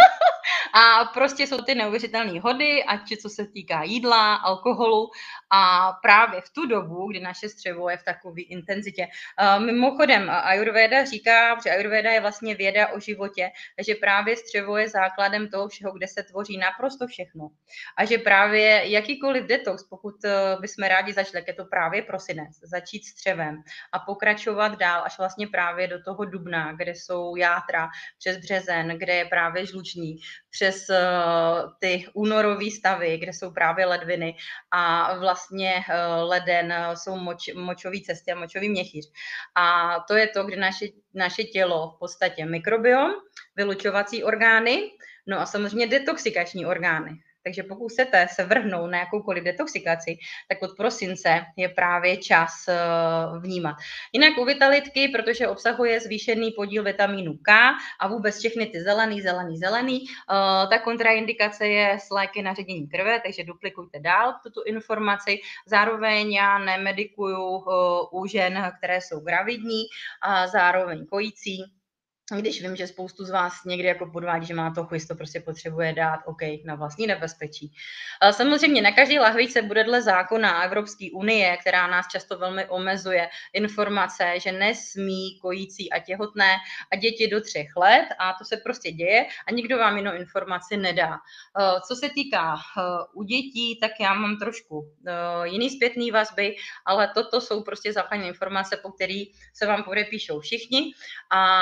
A prostě jsou ty neuvěřitelné hody, ať co se týká jídla, alkoholu, a právě v tu dobu, kdy naše střevo je v takové intenzitě. Mimochodem, Ayurveda říká, že Ayurveda je vlastně věda o životě, že právě střevo je základem toho všeho, kde se tvoří naprosto všechno. A že právě jakýkoliv detox, pokud bychom rádi začali, je to právě prosinec, začít střevem a pokračovat dál až vlastně právě do toho dubna, kde jsou játra, přes březen, kde je právě žluční, přes ty únorové stavy, kde jsou právě ledviny, a vlastně leden jsou močové cesty a močový měchýř. A to je to, kde naše tělo v podstatě mikrobiom, vylučovací orgány, no a samozřejmě detoxikační orgány. Takže pokud chcete se vrhnout na jakoukoliv detoxikaci, tak od prosince je právě čas vnímat. Jinak u vitalitky, protože obsahuje zvýšený podíl vitamínu K a vůbec všechny ty zelený, ta kontraindikace je s léky na ředění krve, takže duplikujte dál tuto informaci. Zároveň já nemedikuju u žen, které jsou gravidní, a zároveň kojící, když vím, že spoustu z vás někdy jako podvádí, že má to chvíst, to prostě potřebuje dát, OK, na vlastní nebezpečí. Samozřejmě na každé lahvičce bude dle zákona Evropské unie, která nás často velmi omezuje, informace, že nesmí kojící a těhotné a děti do 3 let, a to se prostě děje a nikdo vám jinou informaci nedá. Co se týká u dětí, tak já mám trošku jiný zpětný vazby, ale toto jsou prostě základní informace, po který se vám podepíšou všichni, a přestože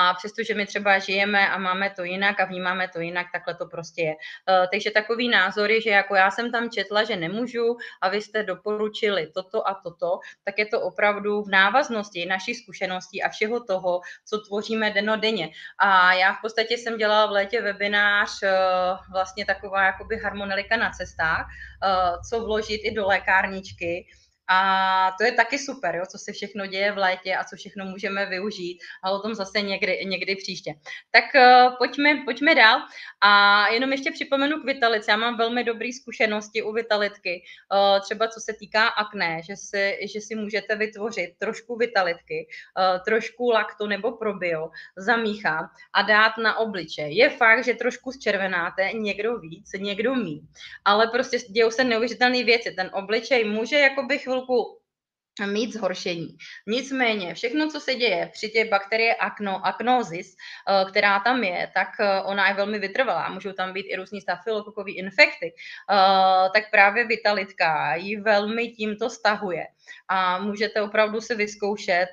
protože my třeba žijeme a máme to jinak a vnímáme to jinak, takhle to prostě je. Takže takový názory, že jako já jsem tam četla, že nemůžu a vy jste doporučili toto a toto, tak je to opravdu v návaznosti našich zkušeností a všeho toho, co tvoříme dennodenně. A já v podstatě jsem dělala v létě webinář, vlastně taková jakoby harmonilika na cestách, co vložit i do lékárničky. A to je taky super, jo, co se všechno děje v létě a co všechno můžeme využít, ale o tom zase někdy příště. Tak pojďme dál. A jenom ještě připomenu k Vitalice. Já mám velmi dobré zkušenosti u Vitalitky, třeba co se týká akné, že si můžete vytvořit trošku Vitalitky, trošku lakto nebo probio, zamíchat a dát na obličej. Je fakt, že trošku zčervenáte, někdo víc, někdo míň, ale prostě dějou se neuvěřitelné věci. Ten obličej může jakoby chvilku mít zhoršení. Nicméně všechno, co se děje při té bakterie aknózis, která tam je, tak ona je velmi vytrvalá. Můžou tam být i různý stafylokokové infekty. Tak právě Vitalitka ji velmi tímto stahuje. A můžete opravdu si vyzkoušet,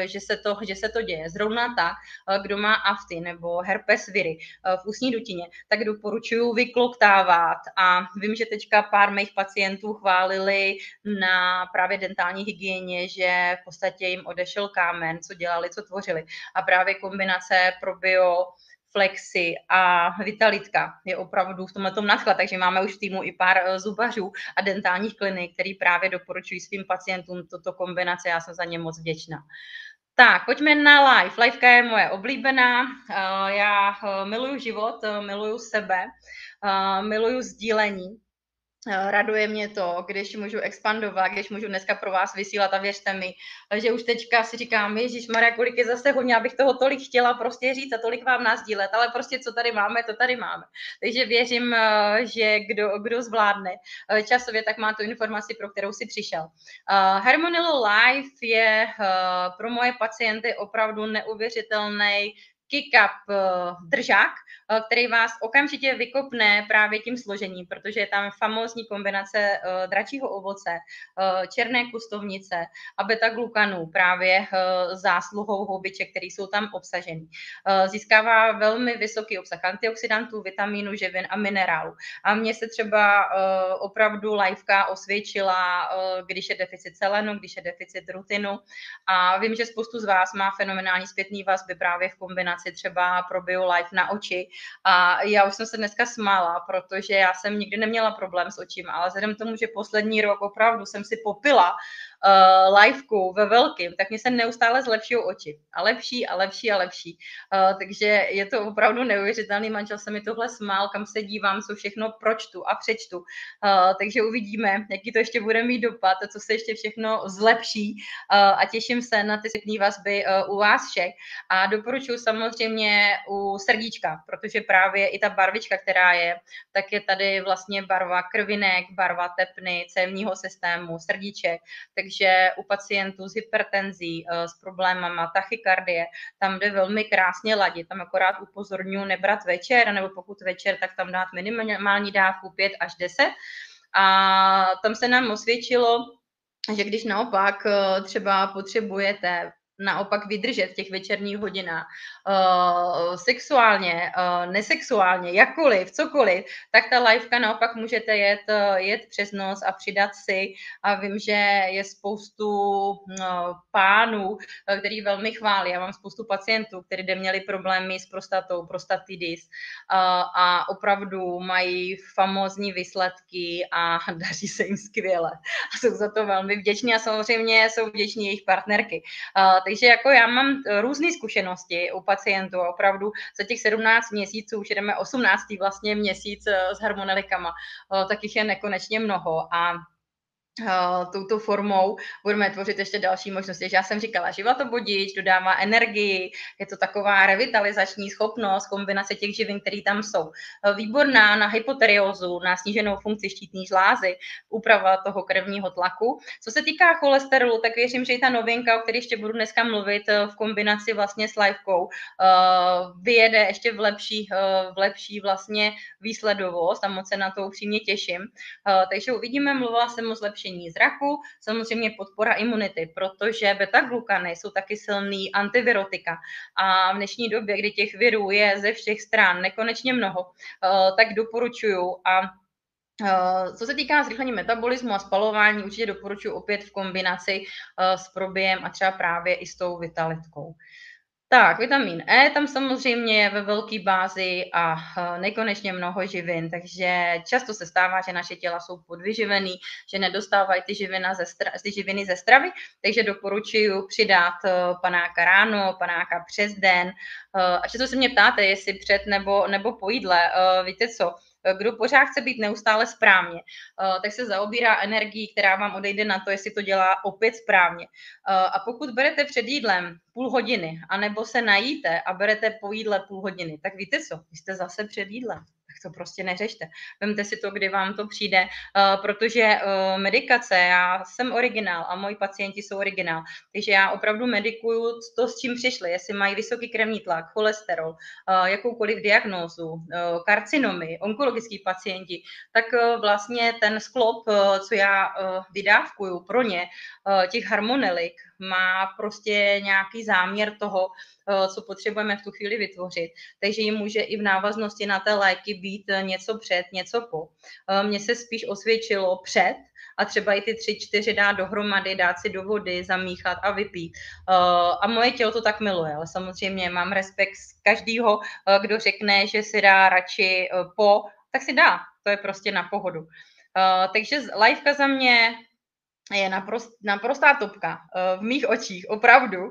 že se to děje. Zrovna tak, kdo má afty nebo herpes viry v ústní dutině, tak doporučuji vykloktávat. A vím, že teďka pár mých pacientů chválili na právě dentální hygieně, že v podstatě jim odešel kámen, co dělali, co tvořili. A právě kombinace probio, Flexi a Vitalitka je opravdu v tomhletom nadchlad, takže máme už v týmu i pár zubařů a dentálních klinik, který právě doporučují svým pacientům toto kombinace, já jsem za ně moc vděčná. Tak, pojďme na live. Liveka je moje oblíbená, já miluju život, miluju sebe, miluju sdílení. Raduje mě to, když můžu expandovat, když můžu dneska pro vás vysílat a věřte mi, že už teďka si říkám, ježišmarja, kolik je zase hodně, abych toho tolik chtěla prostě říct a tolik vám nasdílet, ale prostě co tady máme, to tady máme. Takže věřím, že kdo zvládne časově, tak má tu informaci, pro kterou si přišel. Harmonillo Live je pro moje pacienty opravdu neuvěřitelný kick-up držák, který vás okamžitě vykopne právě tím složením, protože je tam famózní kombinace dračího ovoce, černé kustovnice a beta-glukanů právě zásluhou houbiček, které jsou tam obsažený. Získává velmi vysoký obsah antioxidantů, vitamínů, živin a minerálů. A mně se třeba opravdu Liveka osvědčila, když je deficit selenu, když je deficit rutinu. A vím, že spoustu z vás má fenomenální zpětný vazby právě v kombinaci třeba probio Live na oči. A já už jsem se dneska smála, protože já jsem nikdy neměla problém s očima, ale vzhledem k tomu, že poslední rok opravdu jsem si popila liveku ve velkým, tak mě se neustále zlepšují oči. A lepší a lepší a lepší. Takže je to opravdu neuvěřitelný. Manžel se mi tohle smál, kam se dívám, co všechno pročtu a přečtu. Takže uvidíme, jaký to ještě bude mít dopad, co se ještě všechno zlepší. A těším se na ty zpětné vazby u vás všech. A doporučuji samozřejmě u srdíčka, protože právě i ta barvička, která je, tak je tady vlastně barva krvinek, barva tepny, cévního systému, srdíček. Takže u pacientů s hypertenzí, s problémama tachykardie, tam jde velmi krásně ladit. Tam akorát upozorňuji nebrat večer, nebo pokud večer, tak tam dát minimální dávku 5 až 10. A tam se nám osvědčilo, že když naopak třeba potřebujete naopak vydržet v těch večerních hodinách sexuálně, nesexuálně, jakkoliv, cokoliv, tak ta liveka naopak můžete jet přes nos a přidat si. A vím, že je spoustu pánů, který velmi chválí. Já mám spoustu pacientů, kteří měli problémy s prostatou, prostatidis a opravdu mají famózní výsledky a daří se jim skvěle. A jsou za to velmi vděční a samozřejmě jsou vděční jejich partnerky. Takže jako já mám různé zkušenosti u pacientů a opravdu za těch 17 měsíců, už jdeme 18. vlastně měsíc s harmonilikama, tak jich je nekonečně mnoho a touto formou budeme tvořit ještě další možnosti. Že já jsem říkala, životobodič, dodává energii, je to taková revitalizační schopnost, kombinace těch živin, které tam jsou. Výborná na hypotyreózu, na sníženou funkci štítné žlázy, úprava toho krevního tlaku. Co se týká cholesterolu, tak věřím, že i ta novinka, o které ještě budu dneska mluvit v kombinaci vlastně s livekou, vyjede ještě v lepší vlastně výsledovost a moc se na to upřímně těším. Takže uvidíme, mluvila jsem o zlepšení zlepšení zraku, samozřejmě podpora imunity, protože beta-glukany jsou taky silný antivirotika a v dnešní době, kdy těch virů je ze všech stran nekonečně mnoho, tak doporučuju a co se týká zrychlení metabolismu a spalování, určitě doporučuji opět v kombinaci s probiem a třeba právě i s tou vitalitkou. Tak, vitamin E tam samozřejmě je ve velké bázi a nekonečně mnoho živin, takže často se stává, že naše těla jsou podvyživený, že nedostávají ty živiny ze stravy, takže doporučuji přidat panáka ráno, panáka přes den. A často se mě ptáte, jestli před nebo po jídle. Víte co? Kdo pořád chce být neustále správně, tak se zaobírá energií, která vám odejde na to, jestli to dělá opět správně. A pokud berete před jídlem půl hodiny, anebo se najíte a berete po jídle půl hodiny, tak víte co, vy jste zase před jídlem. Tak to prostě neřešte. Vemte si to, kdy vám to přijde, protože medikace, já jsem originál a moji pacienti jsou originál, takže já opravdu medikuju to, s čím přišli, jestli mají vysoký krevní tlak, cholesterol, jakoukoliv diagnózu, karcinomy, onkologický pacienti, tak vlastně ten sklop, co já vydávkuju pro ně, těch harmonelik, má prostě nějaký záměr toho, co potřebujeme v tu chvíli vytvořit. Takže jim může i v návaznosti na té léky být něco před, něco po. Mně se spíš osvědčilo před a třeba i ty 3-4 dát dohromady, dát si do vody, zamíchat a vypít. A moje tělo to tak miluje, ale samozřejmě mám respekt z každého, kdo řekne, že si dá radši po, tak si dá. To je prostě na pohodu. Takže lifeka za mě je naprostá topka. V mých očích opravdu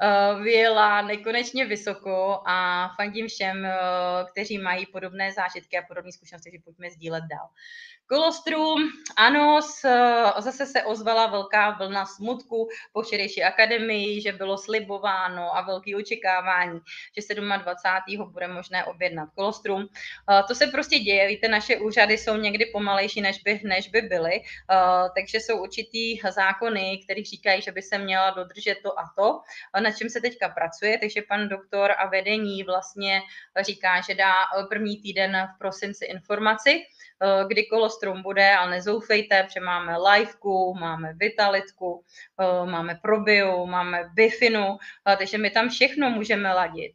vyjela nekonečně vysoko a fandím všem, kteří mají podobné zážitky a podobné zkušenosti, že pojďme sdílet dál. Kolostrum, ano, zase se ozvala velká vlna smutku po včerejší akademii, že bylo slibováno a velké očekávání, že 27. bude možné objednat kolostrum. To se prostě děje, víte, naše úřady jsou někdy pomalejší, než by byly, takže jsou určitý zákony, které říkají, že by se měla dodržet to a to, na čem se teďka pracuje, takže pan doktor a vedení vlastně říká, že dá první týden v prosinci informaci, kdy kolostrum bude, ale nezoufejte, protože máme lifeku, máme vitalitku, máme probio, máme bifinu, takže my tam všechno můžeme ladit.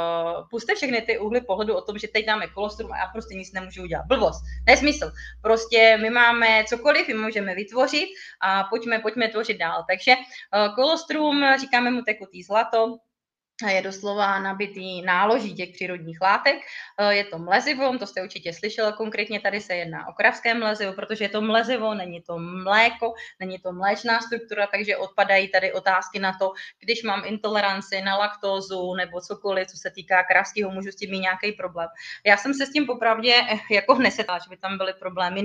Puste všechny ty úhly pohledu o tom, že teď dáme kolostrum a já prostě nic nemůžu udělat. Blbost, nesmysl. Prostě my máme cokoliv, my můžeme vytvořit a pojďme tvořit dál. Takže kolostrum, říkáme mu tekutý zlato, je doslova nabitý náloží těch přírodních látek. Je to mlezivo, to jste určitě slyšeli, konkrétně tady se jedná o kravské mlezivo, protože je to mlezivo, není to mléko, není to mléčná struktura, takže odpadají tady otázky na to, když mám intoleranci na laktózu nebo cokoliv, co se týká kravského, můžu s tím mít nějaký problém. Já jsem se s tím popravdě jako nesetala, že by tam byly problémy,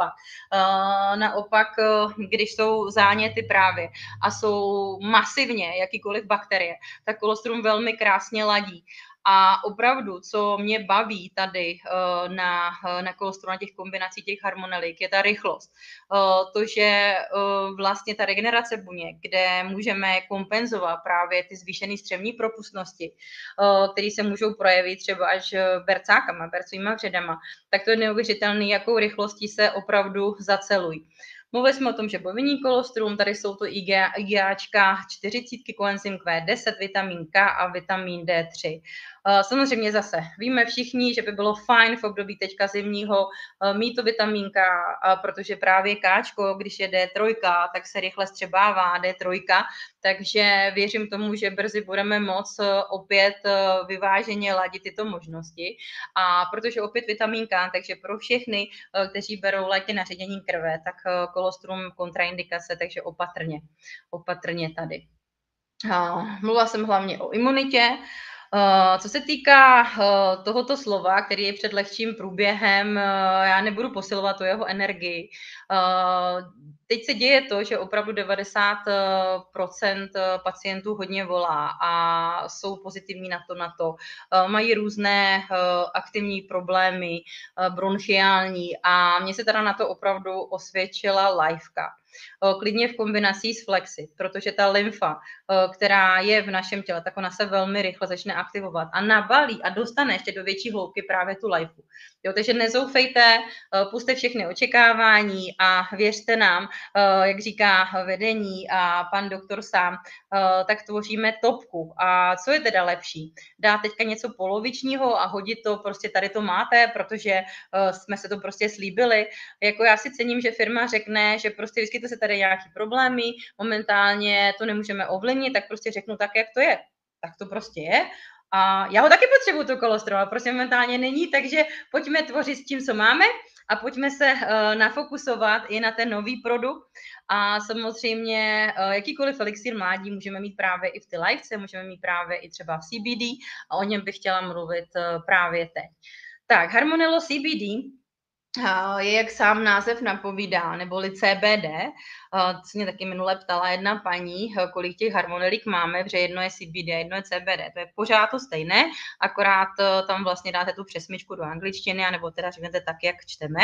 naopak, když jsou záněty právě a jsou masivně jakýkoliv bakterie, tak kolostrum velmi krásně ladí. A opravdu, co mě baví tady na kolostru, na těch kombinacích těch harmonelik, je ta rychlost. To, že vlastně ta regenerace buněk, kde můžeme kompenzovat právě ty zvýšené střevní propustnosti, které se můžou projevit třeba až bercákama, bercovýma vředama, tak to je neuvěřitelné, jakou rychlostí se opravdu zacelují. Mluvili jsme o tom, že bojovní kolostrum, tady jsou to IgAčka, 40, koenzym Q10, vitamin K a vitamin D3. Samozřejmě zase víme všichni, že by bylo fajn v období teďka zimního mít to vitamin K, protože právě Kčko, když je D3, tak se rychle střebává D3, takže věřím tomu, že brzy budeme moct opět vyváženě ladit tyto možnosti. A protože opět vitamin K, takže pro všechny, kteří berou léky na ředění krve, tak kolostrum kontraindikace, takže opatrně tady. Mluvila jsem hlavně o imunitě. Co se týká tohoto slova, který je před lehčím průběhem, já nebudu posilovat tu jeho energii. Teď se děje to, že opravdu 90% pacientů hodně volá a jsou pozitivní na to. Mají různé aktivní problémy, bronchiální a mně se teda na to opravdu osvědčila lifeka. Klidně v kombinaci s flexi, protože ta lymfa, která je v našem těle, tak ona se velmi rychle začne aktivovat a nabalí a dostane ještě do větší hloubky právě tu lajfu. Jo, takže nezoufejte, pusťte všechny očekávání a věřte nám, jak říká vedení a pan doktor sám, tak tvoříme topku. A co je teda lepší? Dát teďka něco polovičního a hodit to, prostě tady to máte, protože jsme se to prostě slíbili. Jako já si cením, že firma řekne, že prostě vyskytly se tady nějaký problémy, momentálně to nemůžeme ovlivnit, tak prostě řeknu tak, jak to je. Tak to prostě je. A já ho taky potřebuju, to kolostrum, ale prostě momentálně není, takže pojďme tvořit s tím, co máme a pojďme se nafokusovat i na ten nový produkt. A samozřejmě jakýkoliv elixír mládí můžeme mít právě i v ty lifece, můžeme mít právě i třeba v CBD a o něm bych chtěla mluvit právě teď. Tak, Harmonello CBD je, jak sám název napovídá, neboli CBD. Co mě taky minule ptala jedna paní, kolik těch harmonelik máme, protože jedno je CBD, jedno je CBD. To je pořád to stejné, akorát tam vlastně dáte tu přesmičku do angličtiny, anebo teda řeknete tak, jak čteme.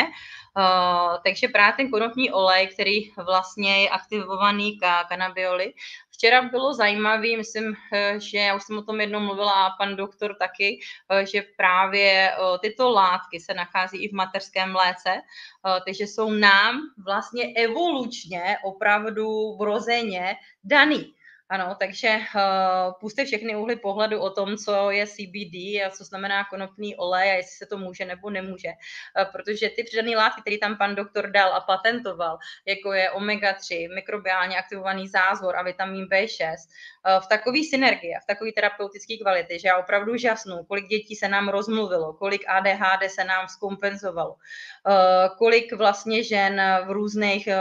Takže právě ten konopný olej, který vlastně je aktivovaný kanabioly. Včera bylo zajímavé, myslím, že já už jsem o tom jednou mluvila a pan doktor taky, že právě tyto látky se nachází i v mateřském mléce, takže jsou nám vlastně evolučně opravdu vrozeně daný. Ano, takže pusťte všechny úhly pohledu o tom, co je CBD a co znamená konopný olej a jestli se to může nebo nemůže. Protože ty přidané látky, které tam pan doktor dal a patentoval, jako je omega-3, mikrobiálně aktivovaný zázvor a vitamin B6, v takové synergii a v takové terapeutické kvality, že já opravdu žasnu, kolik dětí se nám rozmluvilo, kolik ADHD se nám zkompenzovalo, kolik vlastně žen v různých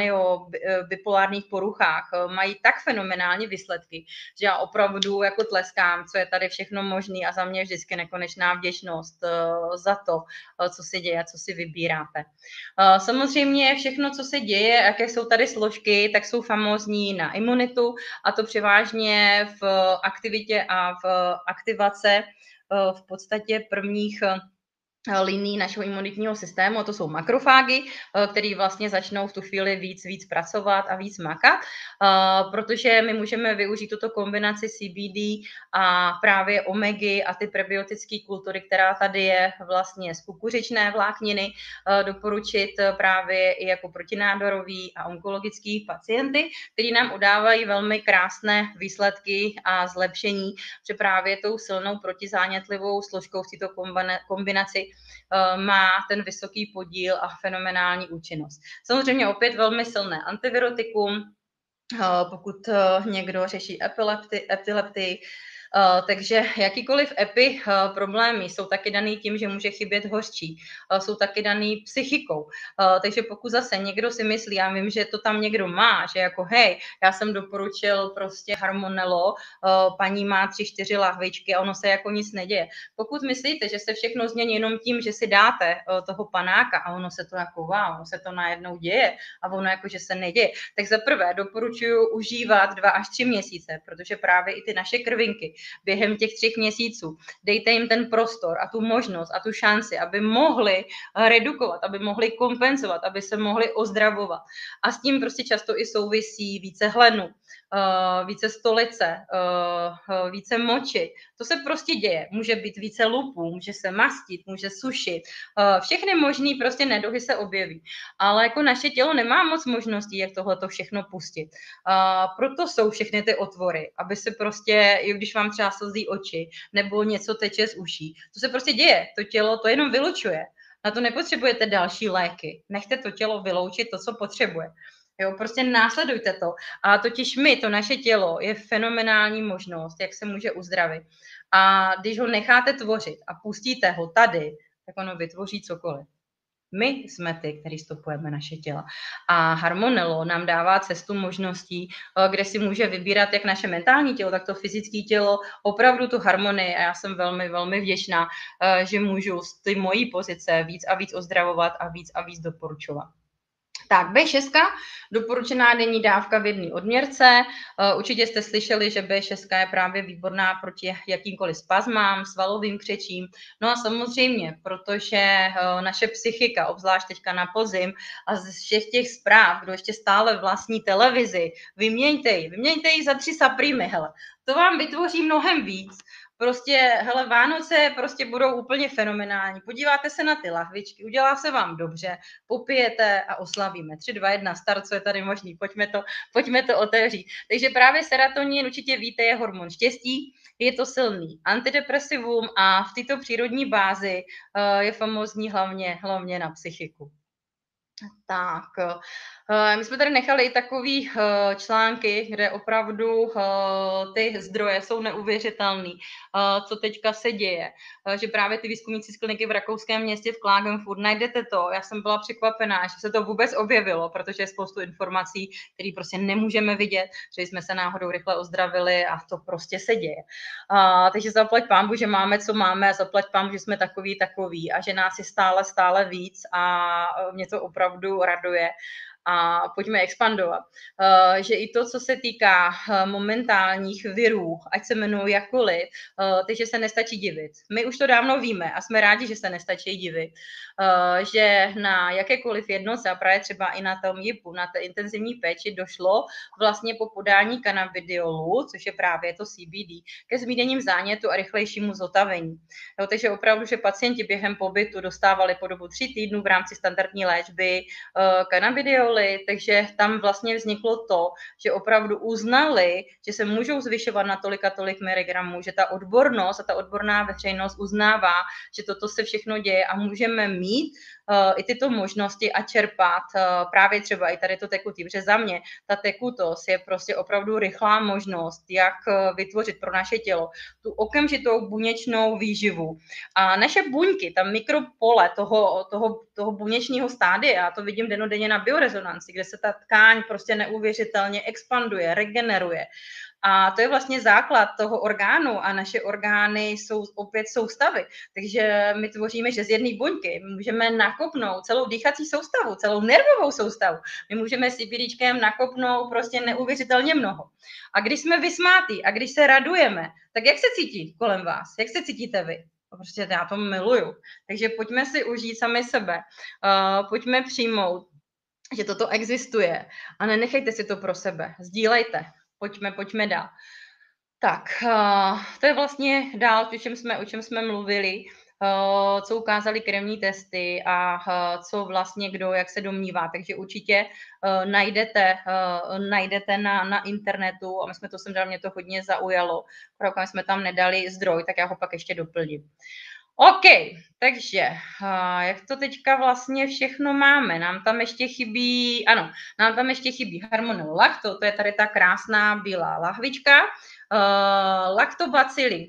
bipolárních poruchách mají tak fenomenální výsledky, že já opravdu jako tleskám, co je tady všechno možné a za mě vždycky nekonečná vděčnost za to, co se děje a co si vybíráte. Samozřejmě všechno, co se děje, jaké jsou tady složky, tak jsou famózní na imunitu a to převážně v aktivitě a v aktivace v podstatě prvních liní našeho imunitního systému, a to jsou makrofágy, které vlastně začnou v tu chvíli víc pracovat a víc makat, protože my můžeme využít tuto kombinaci CBD a právě omegy a ty prebiotické kultury, která tady je vlastně z kukuřičné vlákniny, doporučit právě i jako protinádorový a onkologický pacienty, který nám udávají velmi krásné výsledky a zlepšení, že právě tou silnou protizánětlivou složkou v této kombinaci má ten vysoký podíl a fenomenální účinnost. Samozřejmě opět velmi silné antivirotikum, pokud někdo řeší epileptii, takže jakýkoliv problémy jsou taky daný tím, že může chybět hořčí, jsou taky daný psychikou. Takže pokud zase někdo si myslí, já vím, že to tam někdo má, že jako hej, já jsem doporučil prostě Harmonello, paní má 3-4 lahvičky a ono se jako nic neděje. Pokud myslíte, že se všechno změní jenom tím, že si dáte toho panáka a ono se to jako wow, ono se to najednou děje a ono jako, že se neděje, tak za prvé doporučuji užívat 2 až 3 měsíce, protože právě i ty naše krvinky během těch 3 měsíců dejte jim ten prostor a tu možnost a tu šanci, aby mohli redukovat, aby mohli kompenzovat, aby se mohli ozdravovat. A s tím prostě často i souvisí více hlenu, více stolice, více moči. To se prostě děje. Může být více lupů, může se mastit, může sušit. Všechny možný prostě neduhy se objeví. Ale jako naše tělo nemá moc možností, jak tohleto všechno pustit. Proto jsou všechny ty otvory, aby se prostě, i když vám třeba slzí oči, nebo něco teče z uší. To se prostě děje. To tělo to jenom vylučuje. Na to nepotřebujete další léky. Nechte to tělo vyloučit to, co potřebuje. Jo, prostě následujte to. A totiž to naše tělo je fenomenální možnost, jak se může uzdravit. A když ho necháte tvořit a pustíte ho tady, tak ono vytvoří cokoliv. My jsme ty, kteří stopujeme naše těla. A Harmonello nám dává cestu možností, kde si může vybírat jak naše mentální tělo, tak to fyzické tělo, opravdu tu harmonii. A já jsem velmi, velmi vděčná, že můžu z té mojí pozice víc a víc ozdravovat a víc doporučovat. Tak, B6, doporučená denní dávka v jedné odměrce. Určitě jste slyšeli, že B6 je právě výborná proti jakýmkoliv spazmám, svalovým křečím. No a samozřejmě, protože naše psychika, obzvlášť teďka na podzim, a z všech těch zpráv, kdo ještě stále vlastní televizi, vyměňte ji za 3 saprýmy, hele. To vám vytvoří mnohem víc. Prostě, hele, Vánoce prostě budou úplně fenomenální. Podíváte se na ty lahvičky, udělá se vám dobře, popijete a oslavíme. 3, 2, 1, start, co je tady možný, pojďme to otevřít. Takže právě serotonin, určitě víte, je hormon štěstí, je to silný antidepresivum a v této přírodní bázi je famózní hlavně na psychiku. Tak, my jsme tady nechali i takový články, kde opravdu ty zdroje jsou neuvěřitelný, co teďka se děje, že právě ty výzkumníci z kliniky v rakouském městě v Klagenfurt, najdete to, já jsem byla překvapená, že se to vůbec objevilo, protože je spoustu informací, které prostě nemůžeme vidět, že jsme se náhodou rychle ozdravili a to prostě se děje. Takže zaplať pánbu, že máme, co máme, a zaplať pánbu, že jsme takový a že nás je stále víc a mě to opravdu raduje. A pojďme expandovat. Že i to, co se týká momentálních virů, ať se jmenují jakkoliv, takže se nestačí divit. My už to dávno víme a jsme rádi, že se nestačí divit. Že na jakékoliv jednotce, a právě třeba i na tom JIPu, na té intenzivní péči, došlo vlastně po podání cannabidiolu, což je právě to CBD, ke zmírněním zánětu a rychlejšímu zotavení. Jo, takže opravdu, že pacienti během pobytu dostávali po dobu 3 týdnů v rámci standardní léčby cannabidioly, takže tam vlastně vzniklo to, že opravdu uznali, že se můžou zvyšovat na tolik a tolik miligramů, že ta odbornost a ta odborná veřejnost uznává, že toto se všechno děje a můžeme mít i tyto možnosti a čerpat právě třeba i tady to tekutý, protože za mě ta tekutost je prostě opravdu rychlá možnost, jak vytvořit pro naše tělo tu okamžitou buněčnou výživu. A naše buňky, ta mikropole toho buněčního stádia, já to vidím dennodenně na biorezonanci, kde se ta tkáň prostě neuvěřitelně expanduje, regeneruje. A to je vlastně základ toho orgánu a naše orgány jsou opět soustavy. Takže my tvoříme, že z jedné buňky můžeme nakopnout celou dýchací soustavu, celou nervovou soustavu. My můžeme CBDčkem nakopnout prostě neuvěřitelně mnoho. A když jsme vysmátí a když se radujeme, tak jak se cítí kolem vás? Jak se cítíte vy? Prostě já to miluju. Takže pojďme si užít sami sebe. Pojďme přijmout, že toto existuje a nenechejte si to pro sebe. Sdílejte. Pojďme dál. Tak, to je vlastně dál, o čem jsme mluvili, co ukázali krevní testy a co vlastně kdo, jak se domnívá. Takže určitě najdete na internetu, a my jsme to sem dali, mě to hodně zaujalo, protože jsme tam nedali zdroj, tak já ho pak ještě doplním. OK, takže jak to teďka vlastně všechno máme? Nám tam ještě chybí Harmonel Lacto, to je tady ta krásná bílá lahvička. Lactobacilli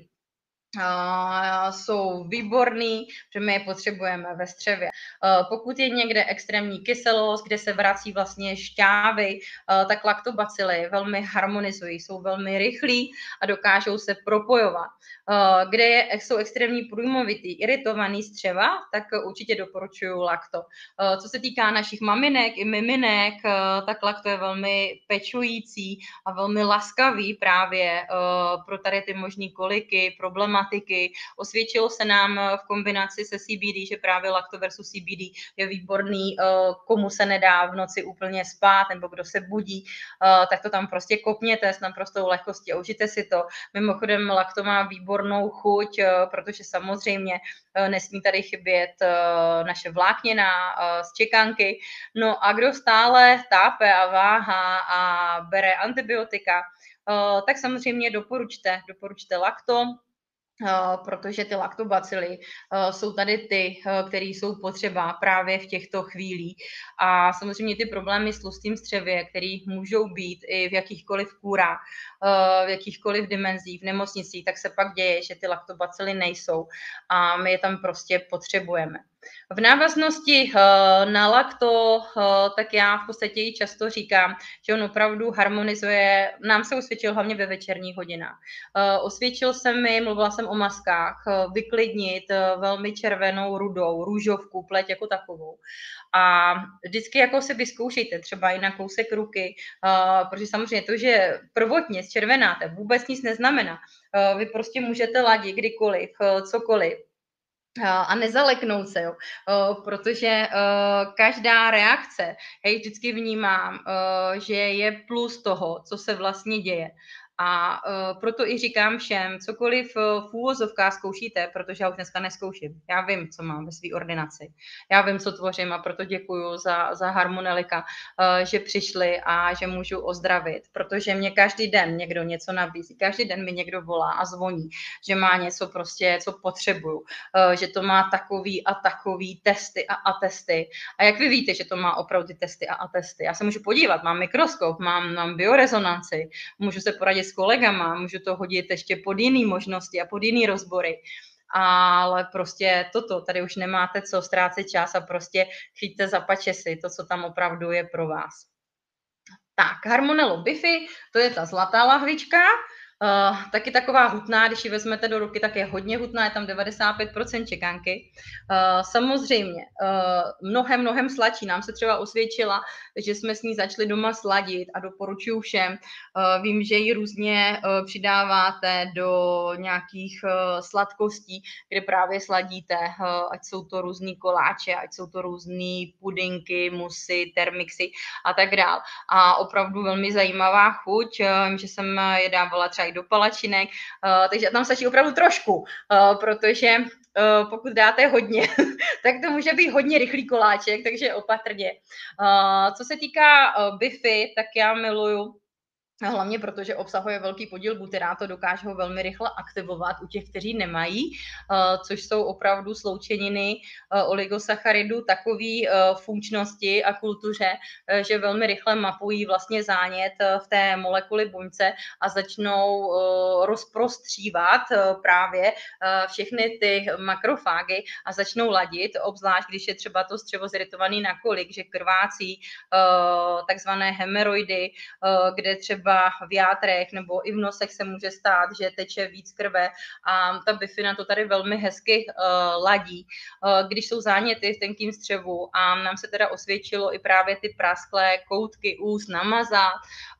jsou výborný, že my je potřebujeme ve střevě. Pokud je někde extrémní kyselost, kde se vrací vlastně šťávy, tak laktobacily velmi harmonizují, jsou velmi rychlí a dokážou se propojovat. Kde jsou extrémní průjmovitý, iritovaný střeva, tak určitě doporučuju lakto. Co se týká našich maminek i miminek, tak lakto je velmi pečující a velmi laskavý právě pro tady ty možný koliky, problematiky. Osvědčilo se nám v kombinaci se CBD, že právě lakto versus CBD je výborný, komu se nedá v noci úplně spát nebo kdo se budí, tak to tam prostě kopněte s naprostou lehkostí a užijte si to. Mimochodem lakto má výbornou chuť, protože samozřejmě nesmí tady chybět naše vláknina z čekanky. No a kdo stále tápe a váhá a bere antibiotika, tak samozřejmě doporučte lakto, protože ty laktobacily jsou tady ty, které jsou potřeba právě v těchto chvílích. A samozřejmě ty problémy s tlustým střevě, které můžou být i v jakýchkoliv kůrách, v jakýchkoliv dimenzích, v nemocnicích, tak se pak děje, že ty laktobacily nejsou a my je tam prostě potřebujeme. V návaznosti na lakto, tak já v podstatě jí často říkám, že on opravdu harmonizuje, nám se osvědčil hlavně ve večerních hodinách. Osvědčil se mi, mluvila jsem o maskách, vyklidnit velmi červenou, rudou, růžovku, pleť jako takovou. A vždycky jako si vyzkoušejte třeba i na kousek ruky, protože samozřejmě to, že prvotně zčervenáte, vůbec nic neznamená. Vy prostě můžete ladit kdykoliv, cokoliv a nezaleknout se, jo. Protože každá reakce, já ji vždycky vnímám, že je plus toho, co se vlastně děje. A proto i říkám všem, cokoliv v úvozovkách zkoušíte, protože já už dneska nezkouším. Já vím, co mám ve své ordinaci. Já vím, co tvořím a proto děkuju za Harmonelika, že přišli a že můžu ozdravit, protože mě každý den někdo něco nabízí, každý den mi někdo volá a zvoní, že má něco prostě, co potřebuju, že to má takový a takový testy a atesty. A jak vy víte, že to má opravdu ty testy a atesty? Já se můžu podívat, mám mikroskop, mám biorezonanci, můžu se poradit s kolegama, můžu to hodit ještě pod jiný možnosti a pod jiný rozbory. Ale prostě toto, tady už nemáte co ztrácet čas a prostě chyťte za pačesy, to, co tam opravdu je pro vás. Tak, Harmonello Bifi, to je ta zlatá lahvička, taky taková hutná, když ji vezmete do ruky, tak je hodně hutná, je tam 95% čekanky. Samozřejmě, mnohem sladší. Nám se třeba osvědčila, že jsme s ní začali doma sladit a doporučuji všem. Vím, že ji různě přidáváte do nějakých sladkostí, kde právě sladíte, ať jsou to různý koláče, ať jsou to různý pudinky, musy, termixy a tak dál. A opravdu velmi zajímavá chuť, že jsem je dávala třeba i do palačinek, takže tam stačí opravdu trošku, protože pokud dáte hodně, tak to může být hodně rychlý koláček, takže opatrně. Co se týká Bifi, tak já miluju hlavně protože obsahuje velký podíl butyrátu, dokáže ho velmi rychle aktivovat u těch, kteří nemají, což jsou opravdu sloučeniny oligosacharidů takové funkčnosti a kultuře, že velmi rychle mapují vlastně zánět v té molekuli buňce a začnou rozprostřívat právě všechny ty makrofágy a začnou ladit, obzvlášť když je třeba to střevo ziritovaný nakolik, že krvácí takzvané hemeroidy, kde třeba v játrech nebo i v nosech se může stát, že teče víc krve a ta bifina to tady velmi hezky ladí. Když jsou záněty v tenkým střevu a nám se teda osvědčilo i právě ty prasklé koutky úst namazat,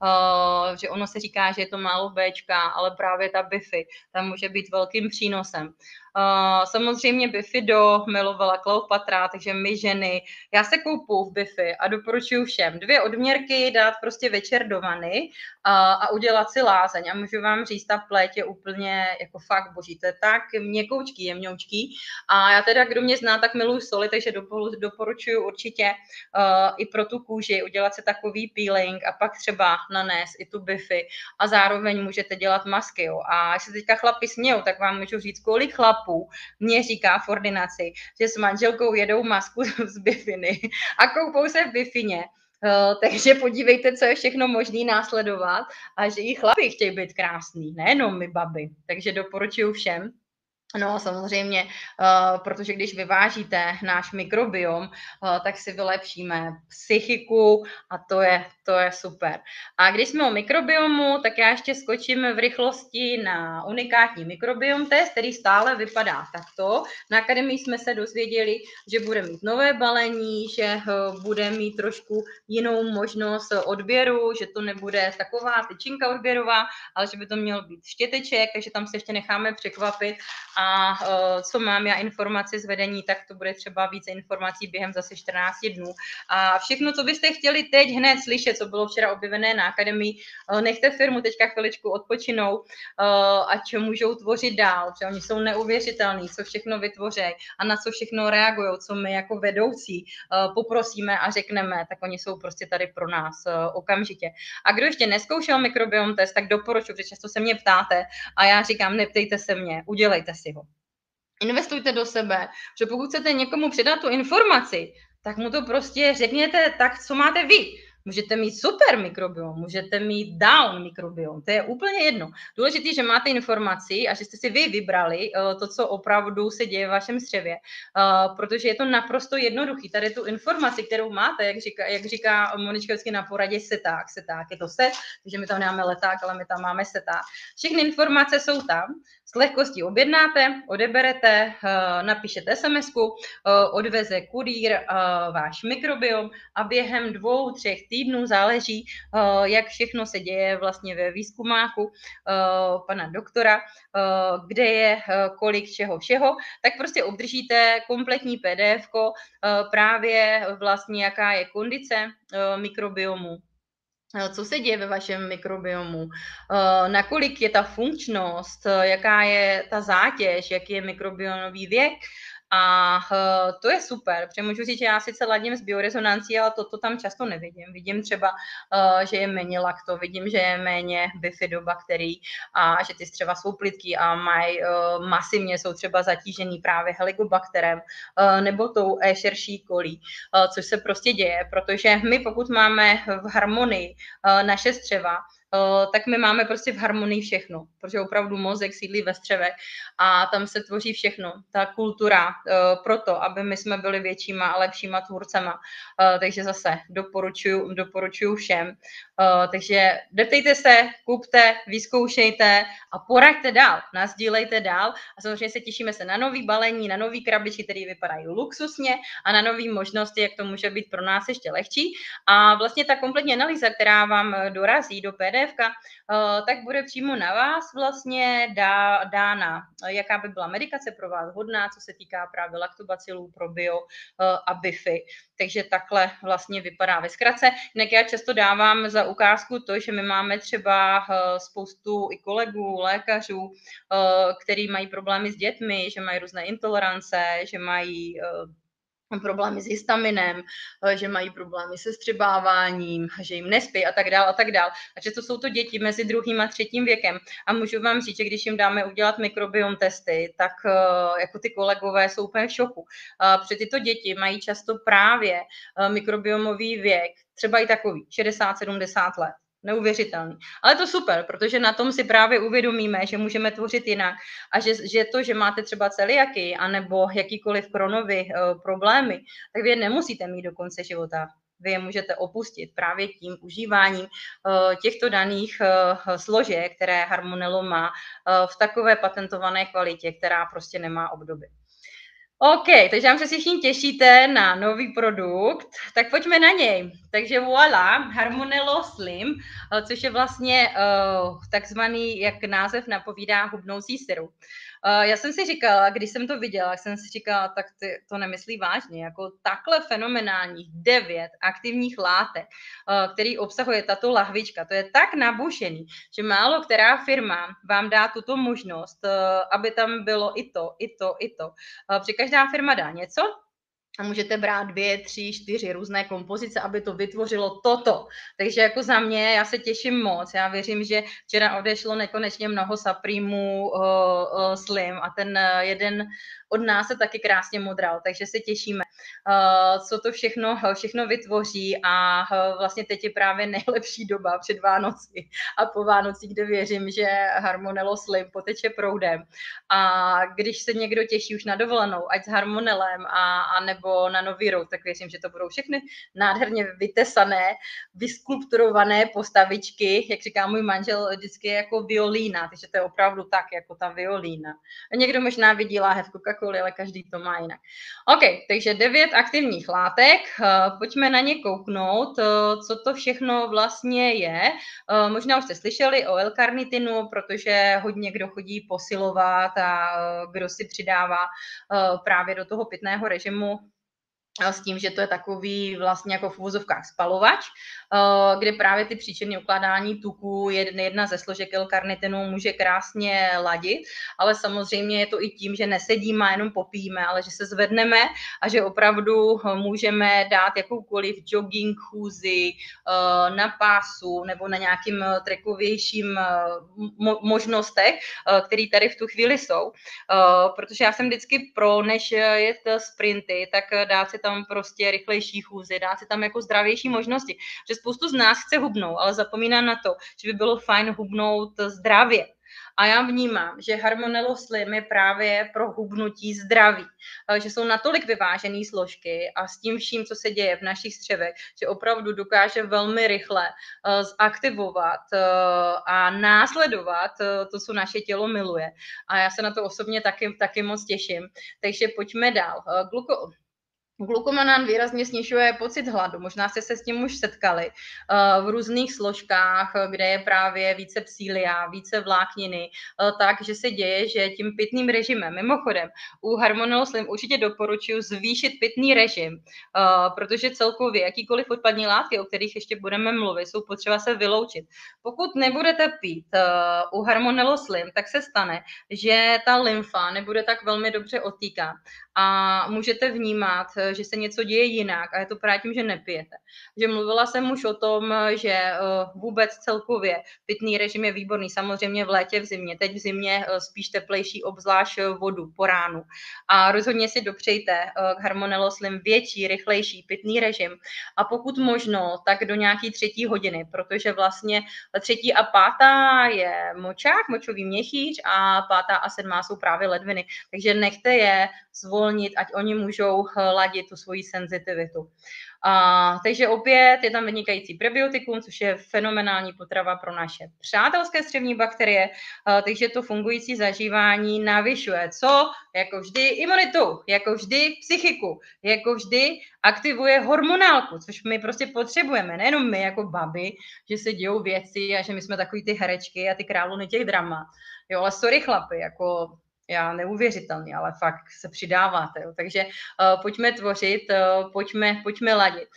že ono se říká, že je to málo Bčka, ale právě ta bifi tam může být velkým přínosem. Samozřejmě Bifido milovala Kleopatra, takže my ženy, já se koupu v Bifi a doporučuji všem 2 odměrky dát prostě večer do vany a udělat si lázeň. A můžu vám říct, ta pleť je úplně jako fakt boží, to je tak měkoučký, jemňoučký. A já teda, kdo mě zná, tak miluji soli, takže doporučuji určitě i pro tu kůži udělat si takový peeling a pak třeba nanést i tu Bifi a zároveň můžete dělat masky. Jo. A jestli teďka chlapi smějou, tak vám můžu říct, kolik chlapů mě říká v ordinaci, že s manželkou jedou masku z bifiny a koupou se v bifině. Takže podívejte, co je všechno možné následovat a že i chlapi chtějí být krásný, nejenom my baby. Takže doporučuji všem. No samozřejmě, protože když vyvážíte náš mikrobiom, tak si vylepšíme psychiku a to je super. A když jsme o mikrobiomu, tak já ještě skočím v rychlosti na unikátní mikrobiom test, který stále vypadá takto. Na akademii jsme se dozvěděli, že bude mít nové balení, že bude mít trošku jinou možnost odběru, že to nebude taková tyčinka odběrová, ale že by to měl být štěteček, takže tam se ještě necháme překvapit. A co mám já informaci z vedení, tak to bude třeba více informací během zase 14 dnů. A všechno, co byste chtěli teď hned slyšet, co bylo včera objevené na akademii, nechte firmu teďka chviličku odpočinou, ať můžou tvořit dál, protože oni jsou neuvěřitelní, co všechno vytvoří a na co všechno reagují, co my jako vedoucí poprosíme a řekneme, tak oni jsou prostě tady pro nás okamžitě. A kdo ještě nezkoušel mikrobiom test, tak doporučuji, protože často se mě ptáte a já říkám, neptejte se mě, udělejte si ho. Investujte do sebe, že pokud chcete někomu předat tu informaci, tak mu to prostě řekněte tak, co máte vy. Můžete mít super mikrobiom, můžete mít down mikrobiom, to je úplně jedno. Důležité, že máte informaci a že jste si vy vybrali to, co opravdu se děje v vašem střevě, protože je to naprosto jednoduchý. Tady tu informaci, kterou máte, jak říká Monička vždycky na poradě, seták, je to set, takže my tam nemáme leták, ale my tam máme seták. Všechny informace jsou tam, s lehkostí objednáte, odeberete, napíšete SMS-ku, odveze kurýr váš mikrobiom a během 2-3 týdnů záleží, jak všechno se děje vlastně ve výzkumáku pana doktora, kde je kolik čeho všeho, tak prostě obdržíte kompletní PDF-ko právě vlastně jaká je kondice mikrobiomu, co se děje ve vašem mikrobiomu, nakolik je ta funkčnost, jaká je ta zátěž, jaký je mikrobiomový věk. A to je super, protože můžu říct, že já sice ladím s biorezonancí, ale to tam často nevidím. Vidím třeba, že je méně lakto, vidím, že je méně bifidobakterií a že ty střeva jsou plytký a mají masivně jsou třeba zatížený právě heligobakterem nebo tou Escherichia coli, což se prostě děje, protože my pokud máme v harmonii naše střeva, tak my máme prostě v harmonii všechno, protože opravdu mozek sídlí ve střevech a tam se tvoří všechno. Ta kultura proto, aby my jsme byli většíma a lepšíma tvůrcema. Takže zase doporučuju všem. Takže deptejte se, kupte, vyzkoušejte a poraďte dál, nasdílejte dál a samozřejmě se těšíme se na nový balení, na nový krabičky, které vypadají luxusně a na nové možnosti, jak to může být pro nás ještě lehčí. A vlastně ta kompletní analýza, která vám dorazí do PDFka, tak bude přímo na vás vlastně dána, jaká by byla medikace pro vás hodná, co se týká právě laktobacilů, probio a bify. Takže takhle vlastně vypadá ve zkratce. Jinak já často dávám za ukázku to, že my máme třeba spoustu i kolegů, lékařů, který mají problémy s dětmi, že mají různé intolerance, že mají problémy s histaminem, že mají problémy se střebáváním, že jim nespí a tak dál a tak dál. A často jsou to děti mezi 2. a 3. věkem. A můžu vám říct, že když jim dáme udělat mikrobiom testy, tak jako ty kolegové jsou úplně v šoku. Protože tyto děti mají často právě mikrobiomový věk, třeba i takový, 60-70 let. Neuvěřitelný. Ale to super, protože na tom si právě uvědomíme, že můžeme tvořit jinak a že to, že máte třeba celiaky anebo jakýkoliv kronovy problémy, tak vy je nemusíte mít do konce života. Vy je můžete opustit právě tím užíváním těchto daných složek, které Harmonello má v takové patentované kvalitě, která prostě nemá obdoby. OK, takže vám se všichni těšíte na nový produkt, tak pojďme na něj. Takže voilà, Harmonello Slim, což je vlastně takzvaný, jak název napovídá, hubnoucí sirup. Já jsem si říkala, když jsem to viděla, jsem si říkala, tak to nemyslí vážně, jako takhle fenomenálních 9 aktivních látek, který obsahuje tato lahvička, to je tak nabušený, že málo která firma vám dá tuto možnost, aby tam bylo i to. Protože každá firma dá něco, a můžete brát 2, 3, 4 různé kompozice, aby to vytvořilo toto. Takže jako za mě, já se těším moc. Já věřím, že včera odešlo nekonečně mnoho Supremů Slim a ten jeden od nás se taky krásně modral, takže se těšíme, co to všechno vytvoří a vlastně teď je právě nejlepší doba před Vánoci a po Vánocích, kde věřím, že Harmonello Slim poteče proudem. A když se někdo těší už na dovolenou, ať s Harmonellem a nebo na nový rok, tak věřím, že to budou všechny nádherně vytesané, vyskulpturované postavičky, jak říká můj manžel, vždycky jako violína, takže to je opravdu tak, jako ta violína. A někdo možná vidí láhev Coca-Coly, ale každý to má jinak. OK, takže 9 aktivních látek, pojďme na ně kouknout, co to všechno vlastně je. Možná už jste slyšeli o L-karnitinu, protože hodně kdo chodí posilovat a kdo si přidává právě do toho pitného režimu s tím, že to je takový vlastně jako v uvozovkách spalovač, kde právě ty příčiny ukládání tuků, jedna ze složek L-karnitinu může krásně ladit, ale samozřejmě je to i tím, že nesedíme a jenom popijeme, ale že se zvedneme a že opravdu můžeme dát jakoukoliv jogging chůzi na pásu nebo na nějakým trekovějším možnostech, které tady v tu chvíli jsou. Protože já jsem vždycky než jet sprinty, tak dát si tam prostě rychlejší chůzi, dát si tam jako zdravější možnosti. Že spoustu z nás chce hubnout, ale zapomíná na to, že by bylo fajn hubnout zdravě. A já vnímám, že Harmonello Slim je právě pro hubnutí zdraví, že jsou natolik vyvážené složky a s tím vším, co se děje v našich střevech, že opravdu dokáže velmi rychle zaktivovat a následovat to, co naše tělo miluje. A já se na to osobně taky moc těším. Takže pojďme dál. Glukomannan výrazně snižuje pocit hladu. Možná jste se s tím už setkali v různých složkách, kde je právě více psília, více vlákniny, takže se děje, že tím pitným režimem, mimochodem, u Harmonello Slim určitě doporučuji zvýšit pitný režim, protože celkově jakýkoliv odpadní látky, o kterých ještě budeme mluvit, jsou potřeba se vyloučit. Pokud nebudete pít u Harmonello Slim, tak se stane, že ta lymfa nebude tak velmi dobře odtýkat a můžete vnímat, že se něco děje jinak a je to právě tím, že nepijete. Že mluvila jsem už o tom, že vůbec celkově pitný režim je výborný, samozřejmě v létě, v zimě. Teď v zimě spíš teplejší, obzvlášť vodu po ránu. A rozhodně si dopřejte k Harmonello Slim větší, rychlejší pitný režim a pokud možno, tak do nějaký 3. hodiny, protože vlastně 3. a 5. je močák, močový měchýř a 5. a 7. jsou právě ledviny. Takže nechte je zvolnit, ať oni můžou ladit tu svoji senzitivitu. Takže opět je tam vynikající prebiotikum, což je fenomenální potrava pro naše přátelské střevní bakterie, takže to fungující zažívání navyšuje. Co? Jako vždy imunitu, jako vždy psychiku, jako vždy aktivuje hormonálku, což my prostě potřebujeme, nejenom my jako baby, že se dějou věci a že my jsme takový ty herečky a ty královny těch drama. Jo, ale sorry chlapi, jako já neuvěřitelný, ale fakt se přidáváte. Jo. Takže pojďme tvořit, pojďme ladit.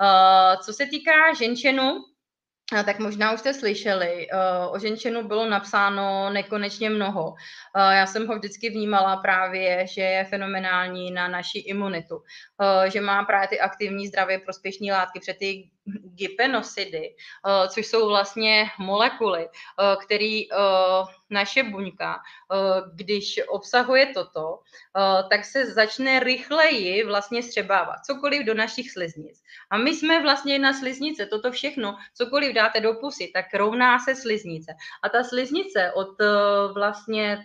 Co se týká ženšenu, tak možná už jste slyšeli, o ženšenu bylo napsáno nekonečně mnoho. Já jsem ho vždycky vnímala právě, že je fenomenální na naši imunitu, že má právě ty aktivní zdravě prospěšné látky, před ty gypenosidy, což jsou vlastně molekuly, které naše buňka, když obsahuje toto, tak se začne rychleji vlastně střebávat cokoliv do našich sliznic. A my jsme vlastně jedna sliznice, toto všechno, cokoliv dáte do pusy, tak rovná se sliznice. A ta sliznice od vlastně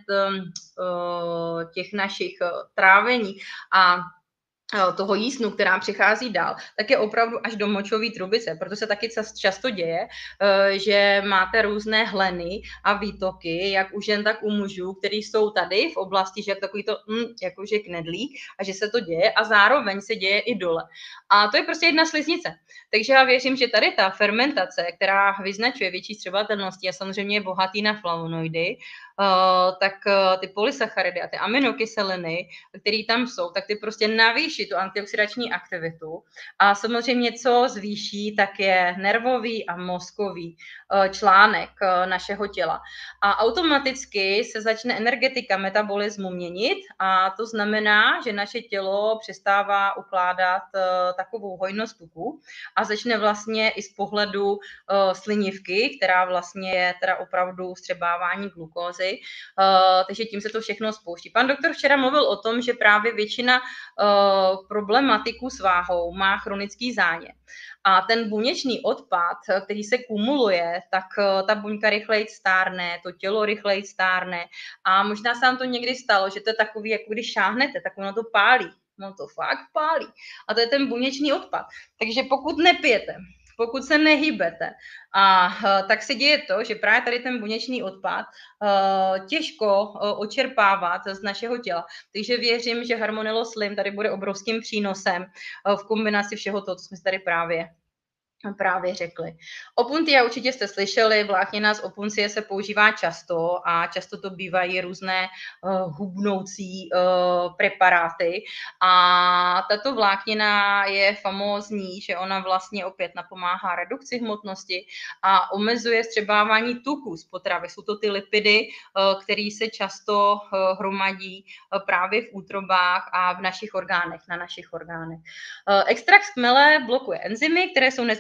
těch našich trávení a toho jísnu, která přichází dál, tak je opravdu až do močové trubice, proto se taky často děje, že máte různé hleny a výtoky, jak u žen, tak u mužů, který jsou tady v oblasti, že takový to jakože knedlík a že se to děje a zároveň se děje i dole. A to je prostě jedna sliznice. Takže já věřím, že tady ta fermentace, která vyznačuje větší střebatelnosti a samozřejmě je bohatý na flavonoidy, tak ty polysacharidy a ty aminokyseliny, které tam jsou, tak ty prostě navýší tu antioxidační aktivitu. A samozřejmě, co zvýší, tak je nervový a mozkový článek našeho těla. A automaticky se začne energetika metabolismu měnit a to znamená, že naše tělo přestává ukládat takovou hojnost tuku a začne vlastně i z pohledu slinivky, která vlastně je teda opravdu vstřebávání glukózy, takže tím se to všechno spouští. Pan doktor včera mluvil o tom, že právě většina problematiků s váhou má chronický zánět. A ten buněčný odpad, který se kumuluje, tak ta buňka rychleji stárne, to tělo rychleji stárne a možná se vám to někdy stalo, že to je takový, jako když šáhnete, tak ono to pálí. No to fakt pálí. A to je ten buněčný odpad. Takže pokud nepijete, pokud se nehybete, tak se děje to, že právě tady ten buněčný odpad těžko očerpávat z našeho těla. Takže věřím, že Harmonello Slim tady bude obrovským přínosem v kombinaci všeho toho, co jsme tady právě řekli. Opuntia určitě jste slyšeli, vláknina z opuncie se používá často a často to bývají různé hubnoucí preparáty a tato vláknina je famózní, že ona vlastně opět napomáhá redukci hmotnosti a omezuje vstřebávání tuků z potravy. Jsou to ty lipidy, které se často hromadí právě v útrobách a v našich orgánech, na našich orgánech. Extrakt z kmele blokuje enzymy, které jsou nezbytné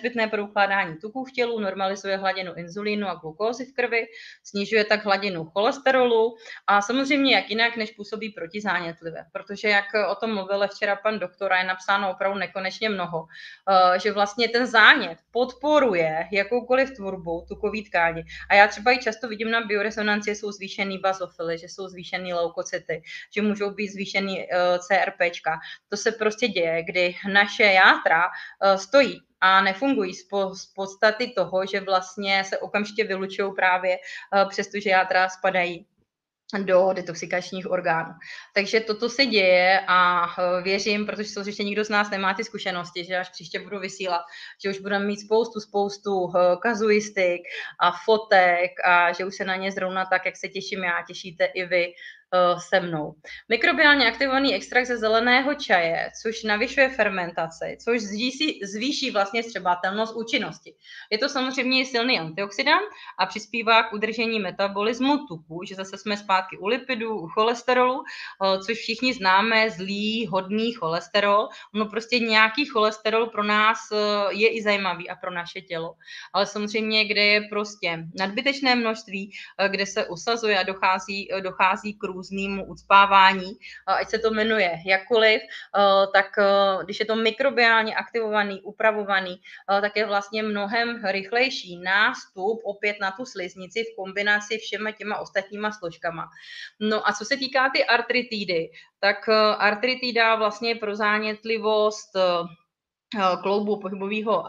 nezbytné pro ukládání tuků v tělu, normalizuje hladinu inzulínu a glukózy v krvi, snižuje tak hladinu cholesterolu a samozřejmě jak jinak, než působí protizánětlivě, protože jak o tom mluvil včera pan doktor a je napsáno opravdu nekonečně mnoho, že vlastně ten zánět podporuje jakoukoliv tvorbu tukové tkáně. A já třeba i často vidím na biorezonanci, jsou zvýšený bazofily, že jsou zvýšený leukocyty, že můžou být zvýšený CRPčka. To se prostě děje, kdy naše játra stojí a nefungují z podstaty toho, že vlastně se okamžitě vylučují právě přestože játra spadají do detoxikačních orgánů. Takže toto se děje a věřím, protože to ještě nikdo z nás nemá ty zkušenosti, že až příště budu vysílat, že už budeme mít spoustu kazuistik a fotek a že už se na ně zrovna tak, jak se těším já, těšíte i vy se mnou. Mikrobiálně aktivovaný extrakt ze zeleného čaje, což navyšuje fermentaci, což zvýší vlastně vstřebatelnost účinnosti. Je to samozřejmě silný antioxidant a přispívá k udržení metabolismu tuku, že zase jsme zpátky u lipidů, u cholesterolu, což všichni známe, zlý, hodný cholesterol. No prostě nějaký cholesterol pro nás je i zajímavý a pro naše tělo. Ale samozřejmě, kde je prostě nadbytečné množství, kde se usazuje a dochází k různému ucpávání, ať se to jmenuje jakkoliv, tak když je to mikrobiálně aktivovaný, upravovaný, tak je vlastně mnohem rychlejší nástup opět na tu sliznici v kombinaci všema těma ostatníma složkama. No a co se týká ty artritidy, tak artritida vlastně je pro zánětlivost kloubu pohybového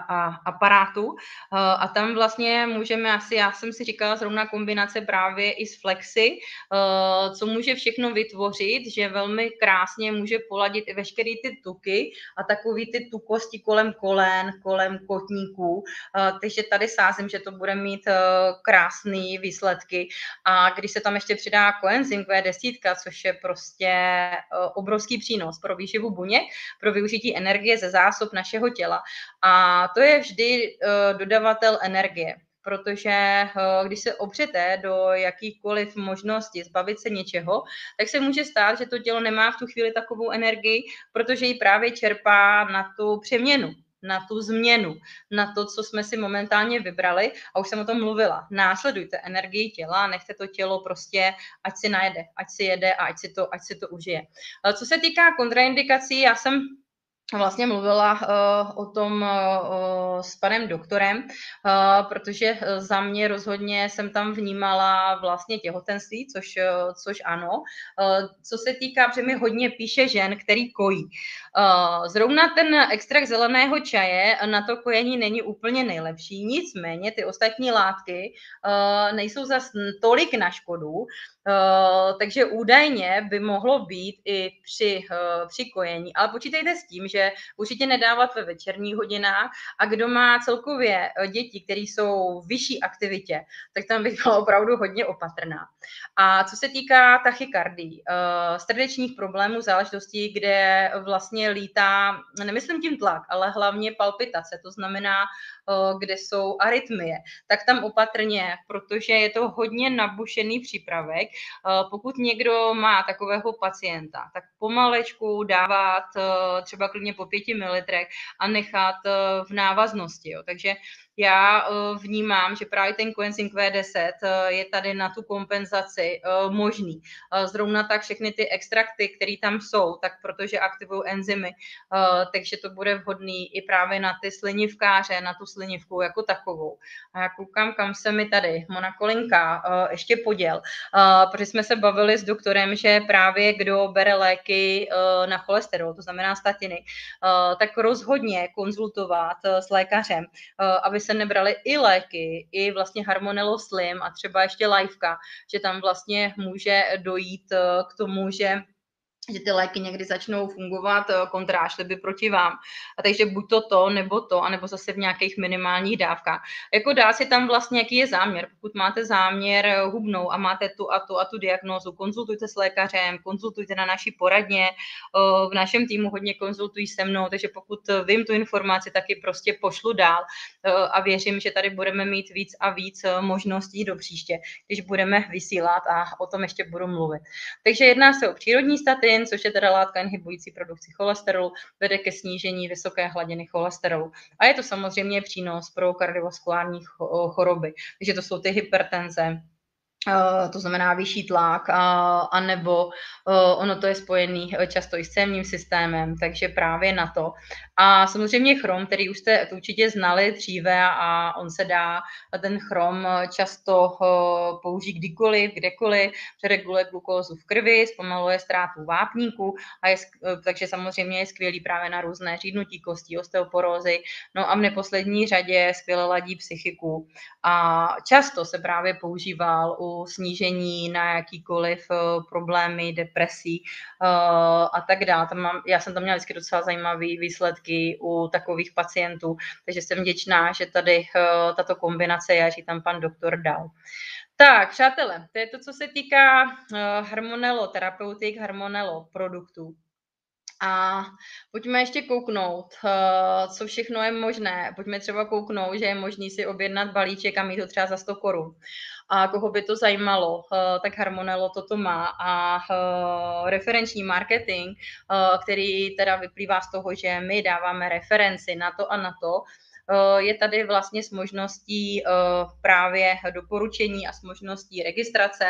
aparátu a tam vlastně můžeme asi, já jsem si říkala zrovna kombinace právě i s flexy, co může všechno vytvořit, že velmi krásně může poladit i veškeré ty tuky a takový ty tukosti kolem kolen, kolem kotníků, takže tady sázím, že to bude mít krásné výsledky a když se tam ještě přidá koenzym Q10, což je prostě obrovský přínos pro výživu buněk, pro využití energie ze zásob našeho těla. A to je vždy dodavatel energie, protože když se opřete do jakýchkoliv možností zbavit se něčeho, tak se může stát, že to tělo nemá v tu chvíli takovou energii, protože ji právě čerpá na tu přeměnu, na tu změnu, na to, co jsme si momentálně vybrali. A už jsem o tom mluvila. Následujte energii těla, nechte to tělo prostě, ať si najede, ať si jede a ať si to užije. Co se týká kontraindikací, já jsem vlastně mluvila o tom s panem doktorem, protože za mě rozhodně jsem tam vnímala vlastně těhotenství, což ano. Co se týká, protože mi hodně píše žen, který kojí. Zrovna ten extrakt zeleného čaje na to kojení není úplně nejlepší, nicméně ty ostatní látky nejsou zas tolik na škodu, takže údajně by mohlo být i při kojení, ale počítejte s tím, že určitě nedávat ve večerních hodinách a kdo má celkově děti, které jsou v vyšší aktivitě, tak tam bych byla opravdu hodně opatrná. A co se týká tachykardii, srdečních problémů, záležitostí, kde vlastně lítá, nemyslím tím tlak, ale hlavně palpitace, to znamená, kde jsou arytmie, tak tam opatrně, protože je to hodně nabušený přípravek. Pokud někdo má takového pacienta, tak pomalečku dávat třeba klidně po 5 ml a nechat v návaznosti. Jo. Takže já vnímám, že právě ten koenzym Q10 je tady na tu kompenzaci možný. Zrovna tak všechny ty extrakty, které tam jsou, tak protože aktivují enzymy, takže to bude vhodný i právě na ty slinivkáře, na tu slinivku jako takovou. A já koukám, kam se mi tady Monakolinka ještě poděl, protože jsme se bavili s doktorem, že právě kdo bere léky na cholesterol, to znamená statiny, tak rozhodně konzultovat s lékařem, aby se nebrali i léky, i vlastně Harmonello Slim a třeba ještě Lifeka, že tam vlastně může dojít k tomu, že ty léky někdy začnou fungovat kontrášleby proti vám. A takže buď to, nebo anebo zase v nějakých minimálních dávkách. Jako dá si tam vlastně, jaký je záměr. Pokud máte záměr hubnout a máte tu a tu diagnózu, konzultujte s lékařem, konzultujte na naší poradně. V našem týmu hodně konzultují se mnou, takže pokud vím tu informaci, tak ji prostě pošlu dál a věřím, že tady budeme mít víc a víc možností do příště, když budeme vysílat a o tom ještě budu mluvit. Takže jedná se o přírodní statin, Insulin, což je teda látka inhibující produkci cholesterolu, vede ke snížení vysoké hladiny cholesterolu. A je to samozřejmě přínos pro kardiovaskulární choroby. Takže to jsou ty hypertenze, to znamená vyšší tlak, anebo ono to je spojený často i s cévním systémem, takže právě na to. A samozřejmě chrom, který už jste určitě znali dříve a on se dá, ten chrom často použít kdykoliv, kdekoliv, reguluje glukózu v krvi, zpomaluje ztrátu vápníku, takže samozřejmě je skvělý právě na různé řídnutí kostí, osteoporózy, no a v neposlední řadě skvěle ladí psychiku. A často se právě používal u snížení na jakýkoliv problémy, depresí a tak dále. Já jsem tam měla vždycky docela zajímavé výsledky u takových pacientů, takže jsem vděčná, že tady tato kombinace je, že tam pan doktor dal. Tak, přátelé, to je to, co se týká Harmonello terapeutik, Harmonello produktů. A pojďme ještě kouknout, co všechno je možné. Pojďme třeba kouknout, že je možný si objednat balíček a mít to třeba za 100 korun. A koho by to zajímalo, tak Harmonello toto má. A referenční marketing, který teda vyplývá z toho, že my dáváme referenci na to a na to, je tady vlastně s možností právě doporučení a s možností registrace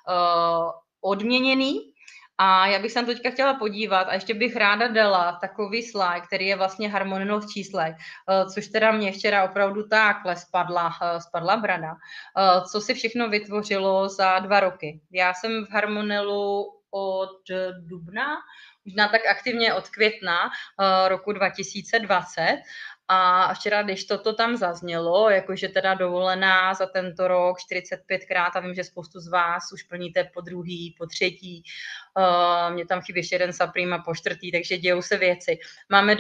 odměněný. A já bych se tam teďka chtěla podívat a ještě bych ráda dala takový slide, který je vlastně Harmonello v číslech, což teda mě včera opravdu takhle spadla brada, co si všechno vytvořilo za 2 roky. Já jsem v Harmonellu od dubna, možná tak aktivně od května roku 2020. A včera, když toto tam zaznělo, jakože teda dovolená za tento rok 45krát a vím, že spoustu z vás už plníte po druhý, po třetí, mě tam chybí ještě jeden Supreme a po čtvrtý, takže dějou se věci. Máme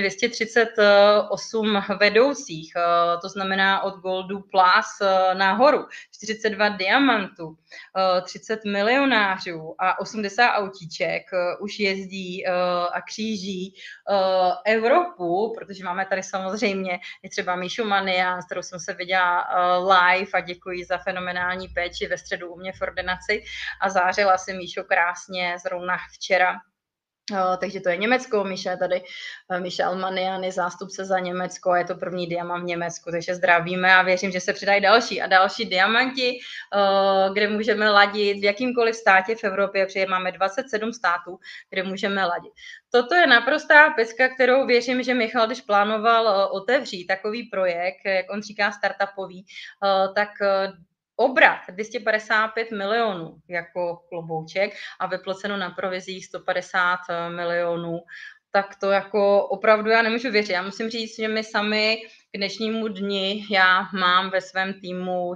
238 vedoucích, to znamená od Goldu Plus nahoru, 42 diamantů, 30 milionářů a 80 autíček už jezdí a kříží Evropu, protože máme tady samozřejmě je třeba Míšu Mania, s kterou jsem se viděla live a děkuji za fenomenální péči ve středu u mě v ordinaci a zářila si Míšo krásně zrovna včera. Takže to je Německo, Míša tady, Michel Manian je zástupce za Německo a je to první diamant v Německu, takže zdravíme a věřím, že se přidají další a další diamanti, kde můžeme ladit v jakýmkoliv státě v Evropě, protože máme 27 států, kde můžeme ladit. Toto je naprostá pecka, kterou věřím, že Michal, když plánoval otevřít takový projekt, jak on říká startupový, tak obrat 255 milionů jako klobouček a vyplaceno na provizích 150 milionů, tak to jako opravdu já nemůžu věřit. Já musím říct, že my sami k dnešnímu dni, já mám ve svém týmu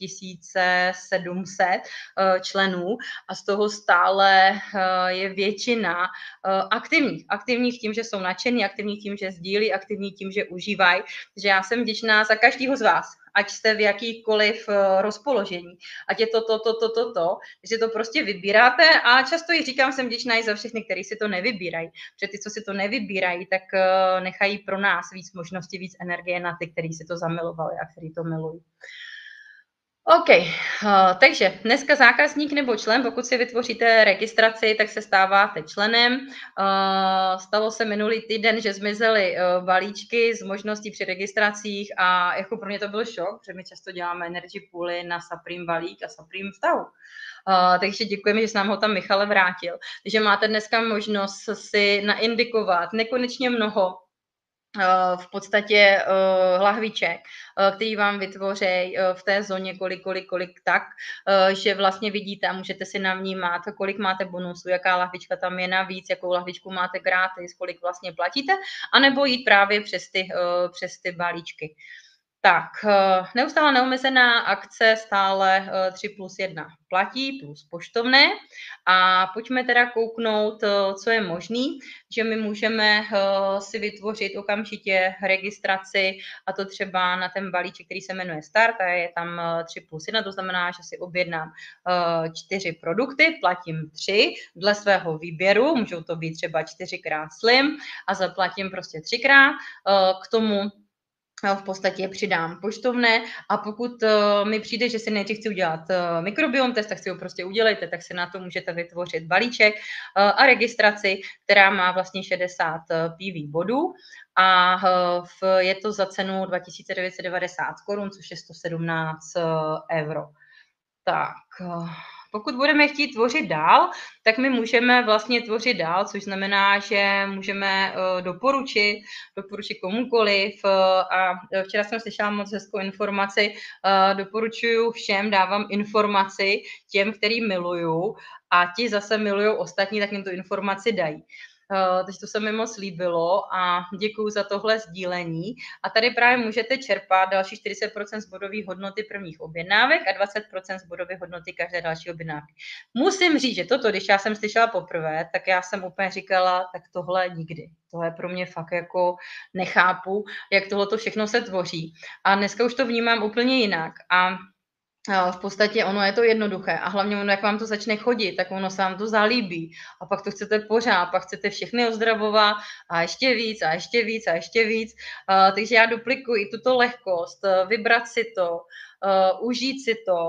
4700 členů a z toho stále je většina aktivních tím, že jsou nadšení, aktivních tím, že sdílí, aktivní tím, že užívají. Takže já jsem vděčná za každého z vás, ať jste v jakýkoliv rozpoložení, ať je to, že to prostě vybíráte a často i říkám, jsem vděčná i za všechny, kteří si to nevybírají, protože ty, co si to nevybírají, tak nechají pro nás víc možností, víc energie na ty, kteří si to zamilovali a kteří to milují. OK, takže dneska zákazník nebo člen, pokud si vytvoříte registraci, tak se stáváte členem. Stalo se minulý týden, že zmizely balíčky z možností při registracích a jako pro mě to byl šok, protože my často děláme energy pooly na Supreme balík a Supreme vztahu. Takže děkujeme, že jsi nám ho tam Michale vrátil. Takže máte dneska možnost si naindikovat nekonečně mnoho v podstatě lahviček, který vám vytvoří v té zóně kolik tak, že vlastně vidíte a můžete si navnímat, kolik máte bonusů, jaká lahvička tam je navíc, jakou lahvičku máte gratis, kolik vlastně platíte, anebo jít právě přes ty balíčky. Tak, neustále neomezená akce stále 3+1 platí plus poštovné a pojďme teda kouknout, co je možný, že my můžeme si vytvořit okamžitě registraci a to třeba na ten balíček, který se jmenuje Start a je tam 3+1, to znamená, že si objednám 4 produkty, platím 3 dle svého výběru, můžou to být třeba 4x Slim a zaplatím prostě 3krát, k tomu v podstatě přidám poštovné a pokud mi přijde, že si nejdřív chci udělat mikrobiom test, tak si ho prostě udělejte, tak si na to můžete vytvořit balíček a registraci, která má vlastně 60 PV bodů a je to za cenu 2990 korun, což je 117 euro. Tak, pokud budeme chtít tvořit dál, tak my můžeme vlastně tvořit dál, což znamená, že můžeme doporučit komukoliv. A včera jsem slyšela moc hezkou informaci, doporučuju všem, dávám informaci těm, který miluju a ti zase milují ostatní, tak jim tu informaci dají. Takže to se mi moc líbilo a děkuju za tohle sdílení. A tady právě můžete čerpat další 40% z bodové hodnoty prvních objednávek a 20% z bodové hodnoty každé další objednávky. Musím říct, že toto, když já jsem slyšela poprvé, tak já jsem úplně říkala, tak tohle nikdy. Tohle pro mě fakt jako nechápu, jak tohleto všechno se tvoří. A dneska už to vnímám úplně jinak. A v podstatě ono je to jednoduché a hlavně ono, jak vám to začne chodit, tak ono se vám to zalíbí a pak to chcete pořád, pak chcete všechny ozdravovat a ještě víc a ještě víc a ještě víc. Takže já duplikuji i tuto lehkost, vybrat si to, užít si to,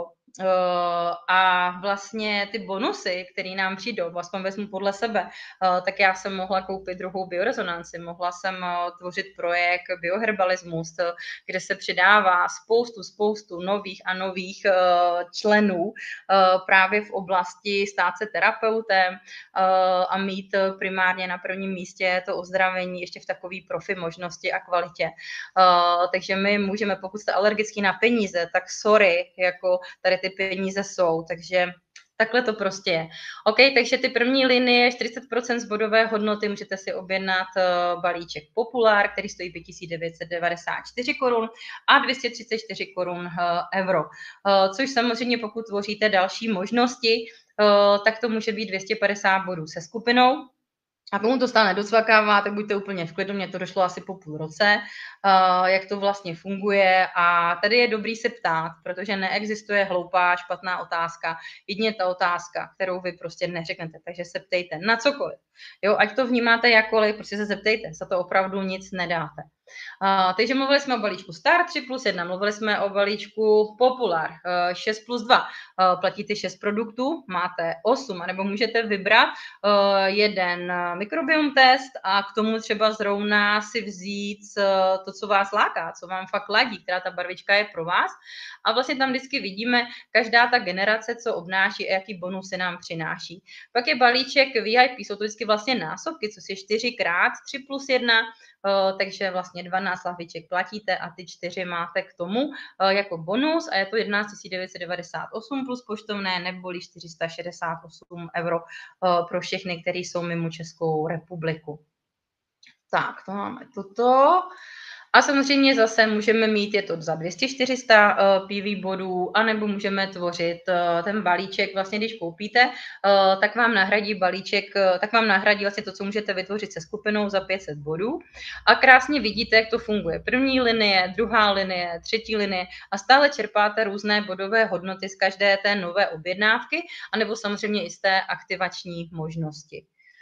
a vlastně ty bonusy, které nám přijdou, aspoň vezmu podle sebe, tak já jsem mohla koupit druhou biorezonanci, mohla jsem tvořit projekt Bioherbalismus, kde se přidává spoustu nových a nových členů právě v oblasti stát se terapeutem a mít primárně na prvním místě to ozdravení ještě v takové profi možnosti a kvalitě. Takže my můžeme, pokud jste alergický na peníze, tak sorry, jako tady ty peníze jsou, takže takhle to prostě je. OK, takže ty první linie, 40% z bodové hodnoty, můžete si objednat balíček Popular, který stojí 5994 korun a 234 korun euro. Což samozřejmě, pokud tvoříte další možnosti, tak to může být 250 bodů se skupinou. A komu to stále nedocvakává, tak buďte úplně v klidu, mně to došlo asi po půl roce, jak to vlastně funguje a tady je dobrý se ptát, protože neexistuje hloupá, špatná otázka, jedině ta otázka, kterou vy prostě neřeknete, takže se ptejte na cokoliv. Jo, ať to vnímáte jakkoliv, prostě se zeptejte, za to opravdu nic nedáte. Takže mluvili jsme o balíčku Star 3+1, mluvili jsme o balíčku Popular 6+2. Platíte 6 produktů, máte 8, anebo můžete vybrat jeden mikrobiom test a k tomu třeba zrovna si vzít to, co vás láká, co vám fakt ladí, která ta barvička je pro vás. A vlastně tam vždycky vidíme každá ta generace, co obnáší a jaký bonus se nám přináší. Pak je balíček VIP, jsou to vždycky vlastně násobky, co je 4x3+1, takže vlastně 12 lahviček platíte a ty 4 máte k tomu jako bonus a je to 11 998 plus poštovné neboli 468 euro pro všechny, kteří jsou mimo Českou republiku. Tak, to máme toto. A samozřejmě zase můžeme mít, je to za 200-400 PV bodů, anebo můžeme tvořit ten balíček, vlastně když koupíte, tak vám nahradí balíček, tak vám nahradí vlastně to, co můžete vytvořit se skupinou za 500 bodů. A krásně vidíte, jak to funguje. První linie, druhá linie, třetí linie a stále čerpáte různé bodové hodnoty z každé té nové objednávky, anebo samozřejmě i z té aktivační možnosti.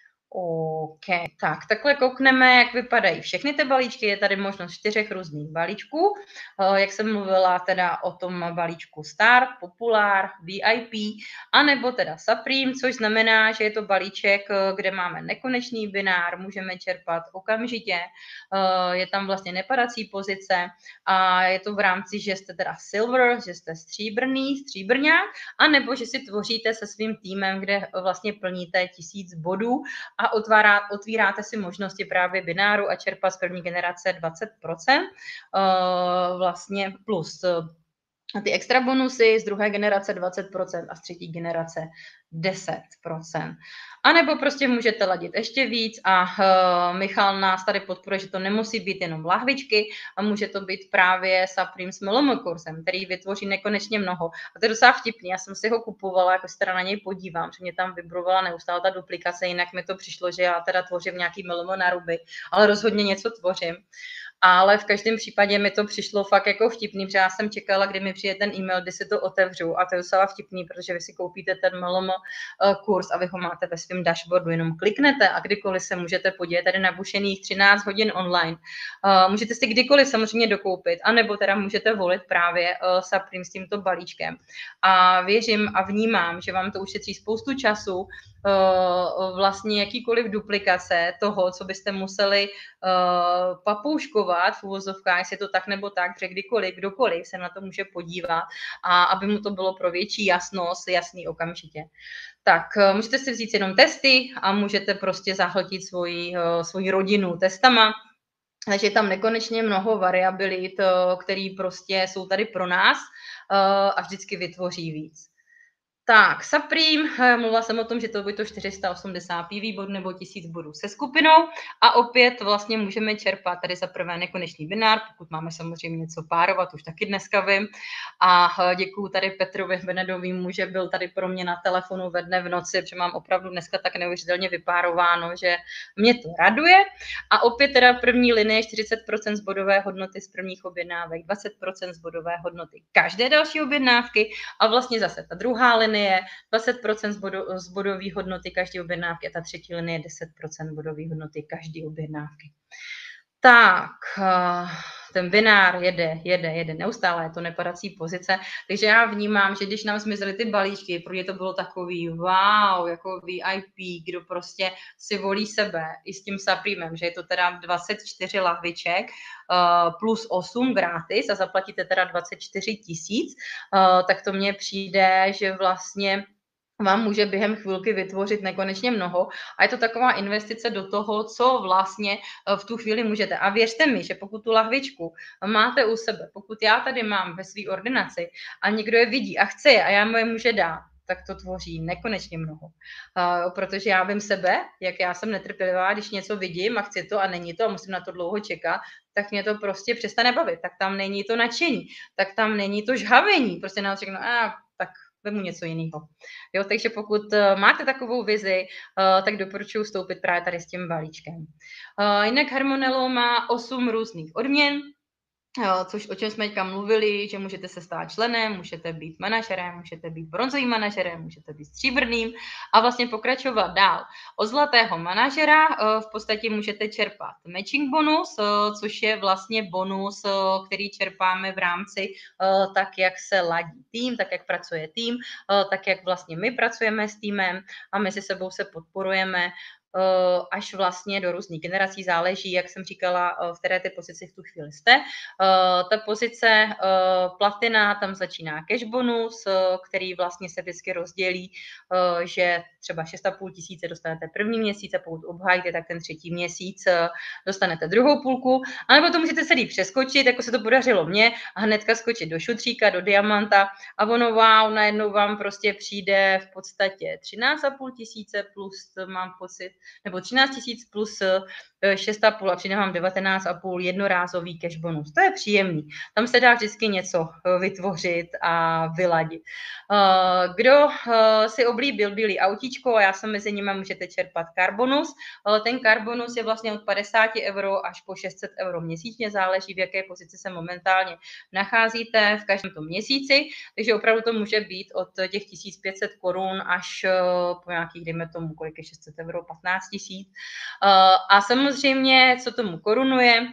OK, tak takhle koukneme, jak vypadají všechny ty balíčky. Je tady možnost 4 různých balíčků. Jak jsem mluvila teda o tom balíčku Star, Popular, VIP, anebo teda Supreme, což znamená, že je to balíček, kde máme nekonečný binár, můžeme čerpat okamžitě, je tam vlastně nepadací pozice a je to v rámci, že jste teda silver, že jste stříbrňák, anebo že si tvoříte se svým týmem, kde vlastně plníte 1000 bodů a otvíráte si možnosti právě bináru a čerpat z první generace 20%, vlastně plus ty extra bonusy, z druhé generace 20% a z třetí generace 10%. A nebo prostě můžete ladit ještě víc a Michal nás tady podporuje, že to nemusí být jenom lahvičky a může to být právě Supreme s MLM kurzem, který vytvoří nekonečně mnoho. A to je docela vtipný, já jsem si ho kupovala, jako se teda na něj podívám, že mě tam vibrovala neustále ta duplikace, jinak mi to přišlo, že já teda tvořím nějaký MLM na ruby, ale rozhodně něco tvořím. Ale v každém případě mi to přišlo fakt jako vtipný, protože já jsem čekala, kdy mi přijde ten e-mail, kdy si to otevřu a to je docela vtipný, protože vy si koupíte ten MLM kurz a vy ho máte ve svém dashboardu, jenom kliknete a kdykoliv se můžete podívat tady nabušených 13 hodin online. Můžete si kdykoliv samozřejmě dokoupit, anebo teda můžete volit právě Supreme s tímto balíčkem. A věřím a vnímám, že vám to ušetří spoustu času, vlastně jakýkoliv duplikace toho, co byste museli papouškovat v uvozovkách, jestli je to tak nebo tak, že kdykoliv, kdokoliv se na to může podívat a aby mu to bylo pro větší jasnost, jasný okamžitě. Tak můžete si vzít jenom testy a můžete prostě zahltit svoji rodinu testama, takže je tam nekonečně mnoho variabilit, které prostě jsou tady pro nás a vždycky vytvoří víc. Tak, Supreme, mluvila jsem o tom, že to by to 480 PV bodů nebo 1000 bodů se skupinou a opět vlastně můžeme čerpat tady za prvé nekonečný binár, pokud máme samozřejmě něco párovat, už taky dneska vím. A děkuju tady Petrovi Benedovýmu, že byl tady pro mě na telefonu ve dne v noci, protože mám opravdu dneska tak neuvěřitelně vypárováno, že mě to raduje. A opět teda první linie 40% z bodové hodnoty z prvních objednávek, 20% z bodové hodnoty každé další objednávky a vlastně zase ta druhá linie 20% z bodové hodnoty každé objednávky a ta třetí linie 10% bodové hodnoty každé objednávky. Tak, ten binár jede neustále, je to nepadací pozice, takže já vnímám, že když nám zmizely ty balíčky, protože to bylo takový wow, jako VIP, kdo prostě si volí sebe i s tím Supremem, že je to teda 24 lahviček plus 8 gratis a zaplatíte teda 24 000, tak to mně přijde, že vlastně vám může během chvilky vytvořit nekonečně mnoho a je to taková investice do toho, co vlastně v tu chvíli můžete. A věřte mi, že pokud tu lahvičku máte u sebe, pokud já tady mám ve své ordinaci a někdo je vidí a chce je a já mu je může dát, tak to tvoří nekonečně mnoho. Protože já vím sebe, jak já jsem netrpělivá, když něco vidím a chci to a není to a musím na to dlouho čekat, tak mě to prostě přestane bavit, tak tam není to nadšení, tak tam není to žhavení, prostě nám řeknu, tak vemu něco jiného. Jo, takže pokud máte takovou vizi, tak doporučuji vstoupit právě tady s tím balíčkem. Jinak Harmonello má 8 různých odměn, což o čem jsme teďka mluvili, že můžete se stát členem, můžete být manažerem, můžete být bronzovým manažerem, můžete být stříbrným a vlastně pokračovat dál. Od zlatého manažera v podstatě můžete čerpat matching bonus, což je vlastně bonus, který čerpáme v rámci tak, jak se ladí tým, tak, jak pracuje tým, tak, jak vlastně my pracujeme s týmem a mezi sebou se podporujeme až vlastně do různých generací, záleží, jak jsem říkala, v které ty pozici v tu chvíli jste. Ta pozice platina, tam začíná cash bonus, který vlastně se vždycky rozdělí, že třeba 6,5 tisíce dostanete první měsíc a pokud obhájíte, tak ten třetí měsíc dostanete druhou půlku, anebo to můžete celý přeskočit, jako se to podařilo mně, a hnedka skočit do šutříka, do diamanta a ono wow, najednou vám prostě přijde v podstatě 13,5 tisíce plus, mám pocit, nebo 13 tisíc plus 6,5 a přijde vám 19,5 jednorázový cash bonus. To je příjemný. Tam se dá vždycky něco vytvořit a vyladit. Kdo si oblíbil bílý autíčko, a já jsem mezi nimi, můžete čerpat carbonus. Ten carbonus je vlastně od 50 euro až po 600 euro měsíčně, záleží, v jaké pozici se momentálně nacházíte v každém tom měsíci, takže opravdu to může být od těch 1500 korun až po nějakých, dejme tomu, kolik je 600 euro, 15 000. A samozřejmě, co tomu korunuje,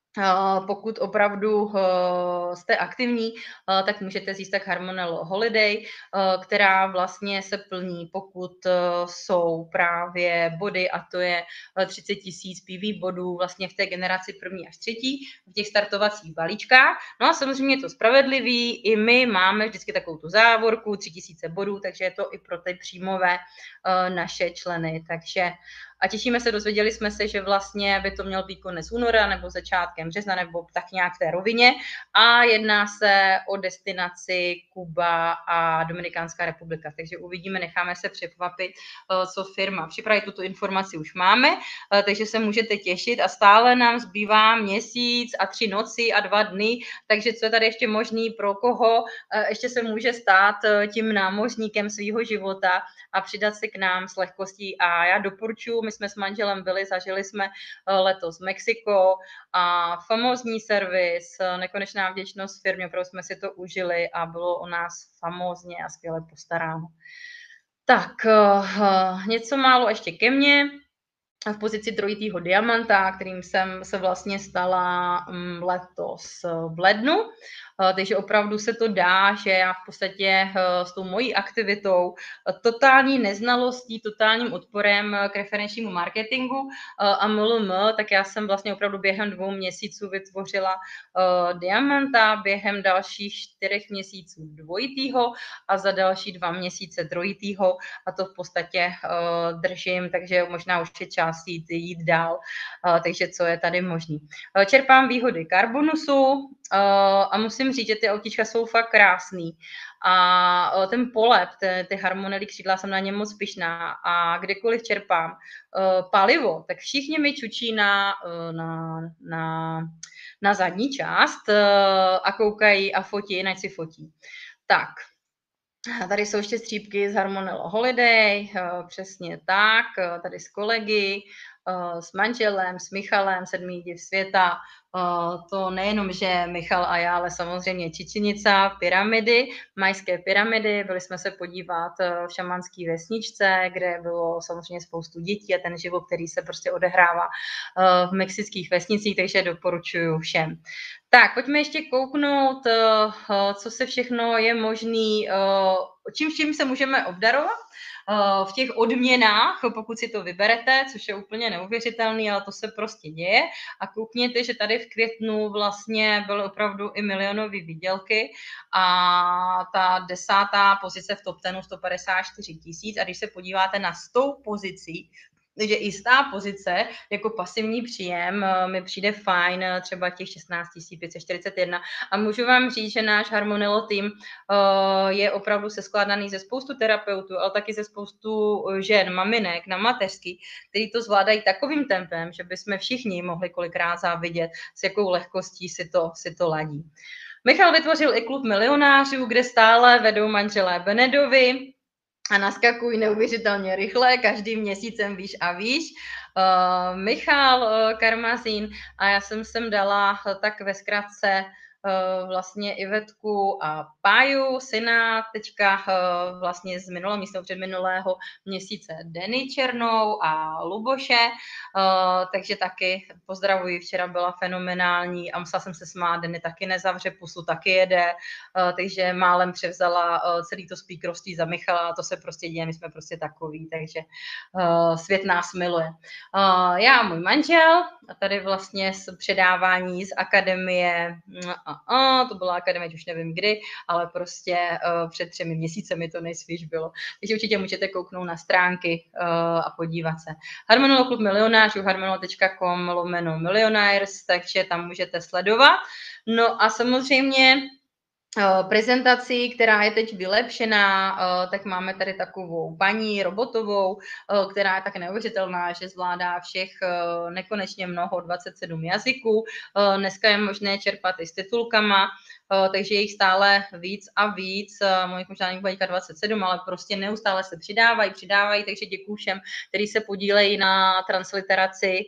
pokud opravdu jste aktivní, tak můžete získat Harmonello Holiday, která vlastně se plní, pokud jsou právě body, a to je 30 000 PV bodů vlastně v té generaci první až třetí, v těch startovacích balíčkách. No a samozřejmě je to spravedlivý, i my máme vždycky takovou tu závorku, 3000 bodů, takže je to i pro ty příjmové naše členy, takže a těšíme se, dozvěděli jsme se, že vlastně by to měl být konec února nebo začátkem března nebo tak nějak v té rovině a jedná se o destinaci Kuba a Dominikánská republika, takže uvidíme, necháme se překvapit, co firma připraví. Tuto informaci už máme, takže se můžete těšit a stále nám zbývá měsíc a 3 noci a 2 dny, takže co je tady ještě možný, pro koho ještě se může stát tím námořníkem svého života a přidat se k nám s lehkostí a já doporučuji My jsme s manželem byli, zažili jsme letos Mexiko a famózní servis, nekonečná vděčnost firmě, opravdu jsme si to užili a bylo o nás famózně a skvěle postaráno. Tak, něco málo ještě ke mně. V pozici trojitýho diamanta, kterým jsem se vlastně stala letos v lednu. Takže opravdu se to dá, že já v podstatě s tou mojí aktivitou, totální neznalostí, totálním odporem k referenčnímu marketingu a MLM, tak já jsem vlastně opravdu během 2 měsíců vytvořila diamanta, během dalších 4 měsíců dvojitýho a za další 2 měsíce trojitýho a to v podstatě držím, takže možná už je čas jít dál, takže co je tady možný. Čerpám výhody Carbonusu a musím říct, že ty autíčka jsou fakt krásný. A ten polep, ty harmonely křídla, jsem na ně moc pyšná a kdekoliv čerpám palivo, tak všichni mi čučí na zadní část a koukají a fotí, ať si fotí. Tak, tady jsou ještě střípky z Harmonello Holiday, přesně tak, tady s kolegy, s manželem, s Michalem, 7. div světa. To nejenom, že Michal a já, ale samozřejmě Čičinica, pyramidy, majské pyramidy. Byli jsme se podívat v šamanské vesničce, kde bylo samozřejmě spoustu dětí a ten život, který se prostě odehrává v mexických vesnicích, takže doporučuji všem. Tak, pojďme ještě kouknout, co se všechno je možný, čím se můžeme obdarovat v těch odměnách, pokud si to vyberete, což je úplně neuvěřitelný, ale to se prostě děje. A koukněte, že tady v květnu vlastně byly opravdu i milionové výdělky a ta 10. pozice v top 10 154 000. A když se podíváte na 100 pozicí, takže i stá pozice jako pasivní příjem mi přijde fajn, třeba těch 16 541. A můžu vám říct, že náš Harmonello tým je opravdu seskládaný ze spoustu terapeutů, ale taky ze spoustu žen, maminek na mateřský, který to zvládají takovým tempem, že bychom všichni mohli kolikrát závidět, s jakou lehkostí si to ladí. Michal vytvořil i klub milionářů, kde stále vedou manželé Benedovi, a naskakují neuvěřitelně rychle, každým měsícem výš a výš. Michal Karmazín a já jsem sem dala tak ve zkratce vlastně Ivetku a Páju, syna, teďka vlastně z minulého místa, předminulého měsíce Denny Černou a Luboše, takže taky pozdravuji, včera byla fenomenální a musela jsem se smát, Denny taky nezavře pusu, taky jede, takže málem převzala celý to speakerovství za Michala a to se prostě děje, my jsme prostě takový, takže svět nás miluje. Já a můj manžel a tady vlastně předávání z akademie, to byla akademie, už nevím kdy, ale prostě před 3 měsícemi to nejspíš bylo. Takže určitě můžete kouknout na stránky a podívat se. Harmonello klub milionářů, harmonello.com/millionaires, takže tam můžete sledovat. No a samozřejmě prezentaci, která je teď vylepšená, tak máme tady takovou paní robotovou, která je tak neuvěřitelná, že zvládá všech nekonečně mnoho, 27 jazyků. Dneska je možné čerpat i s titulkama, takže je jich stále víc a víc. Mojich možná bude 27, ale prostě neustále se přidávají, takže děkuju všem, kteří se podílejí na transliteraci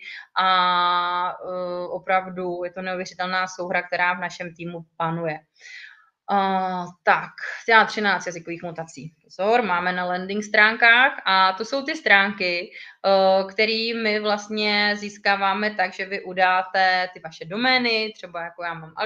a opravdu je to neuvěřitelná souhra, která v našem týmu panuje. Tak, 13 jazykových mutací. Pozor, máme na landing stránkách a to jsou ty stránky, které my vlastně získáváme tak, že vy udáte ty vaše domény, třeba jako já mám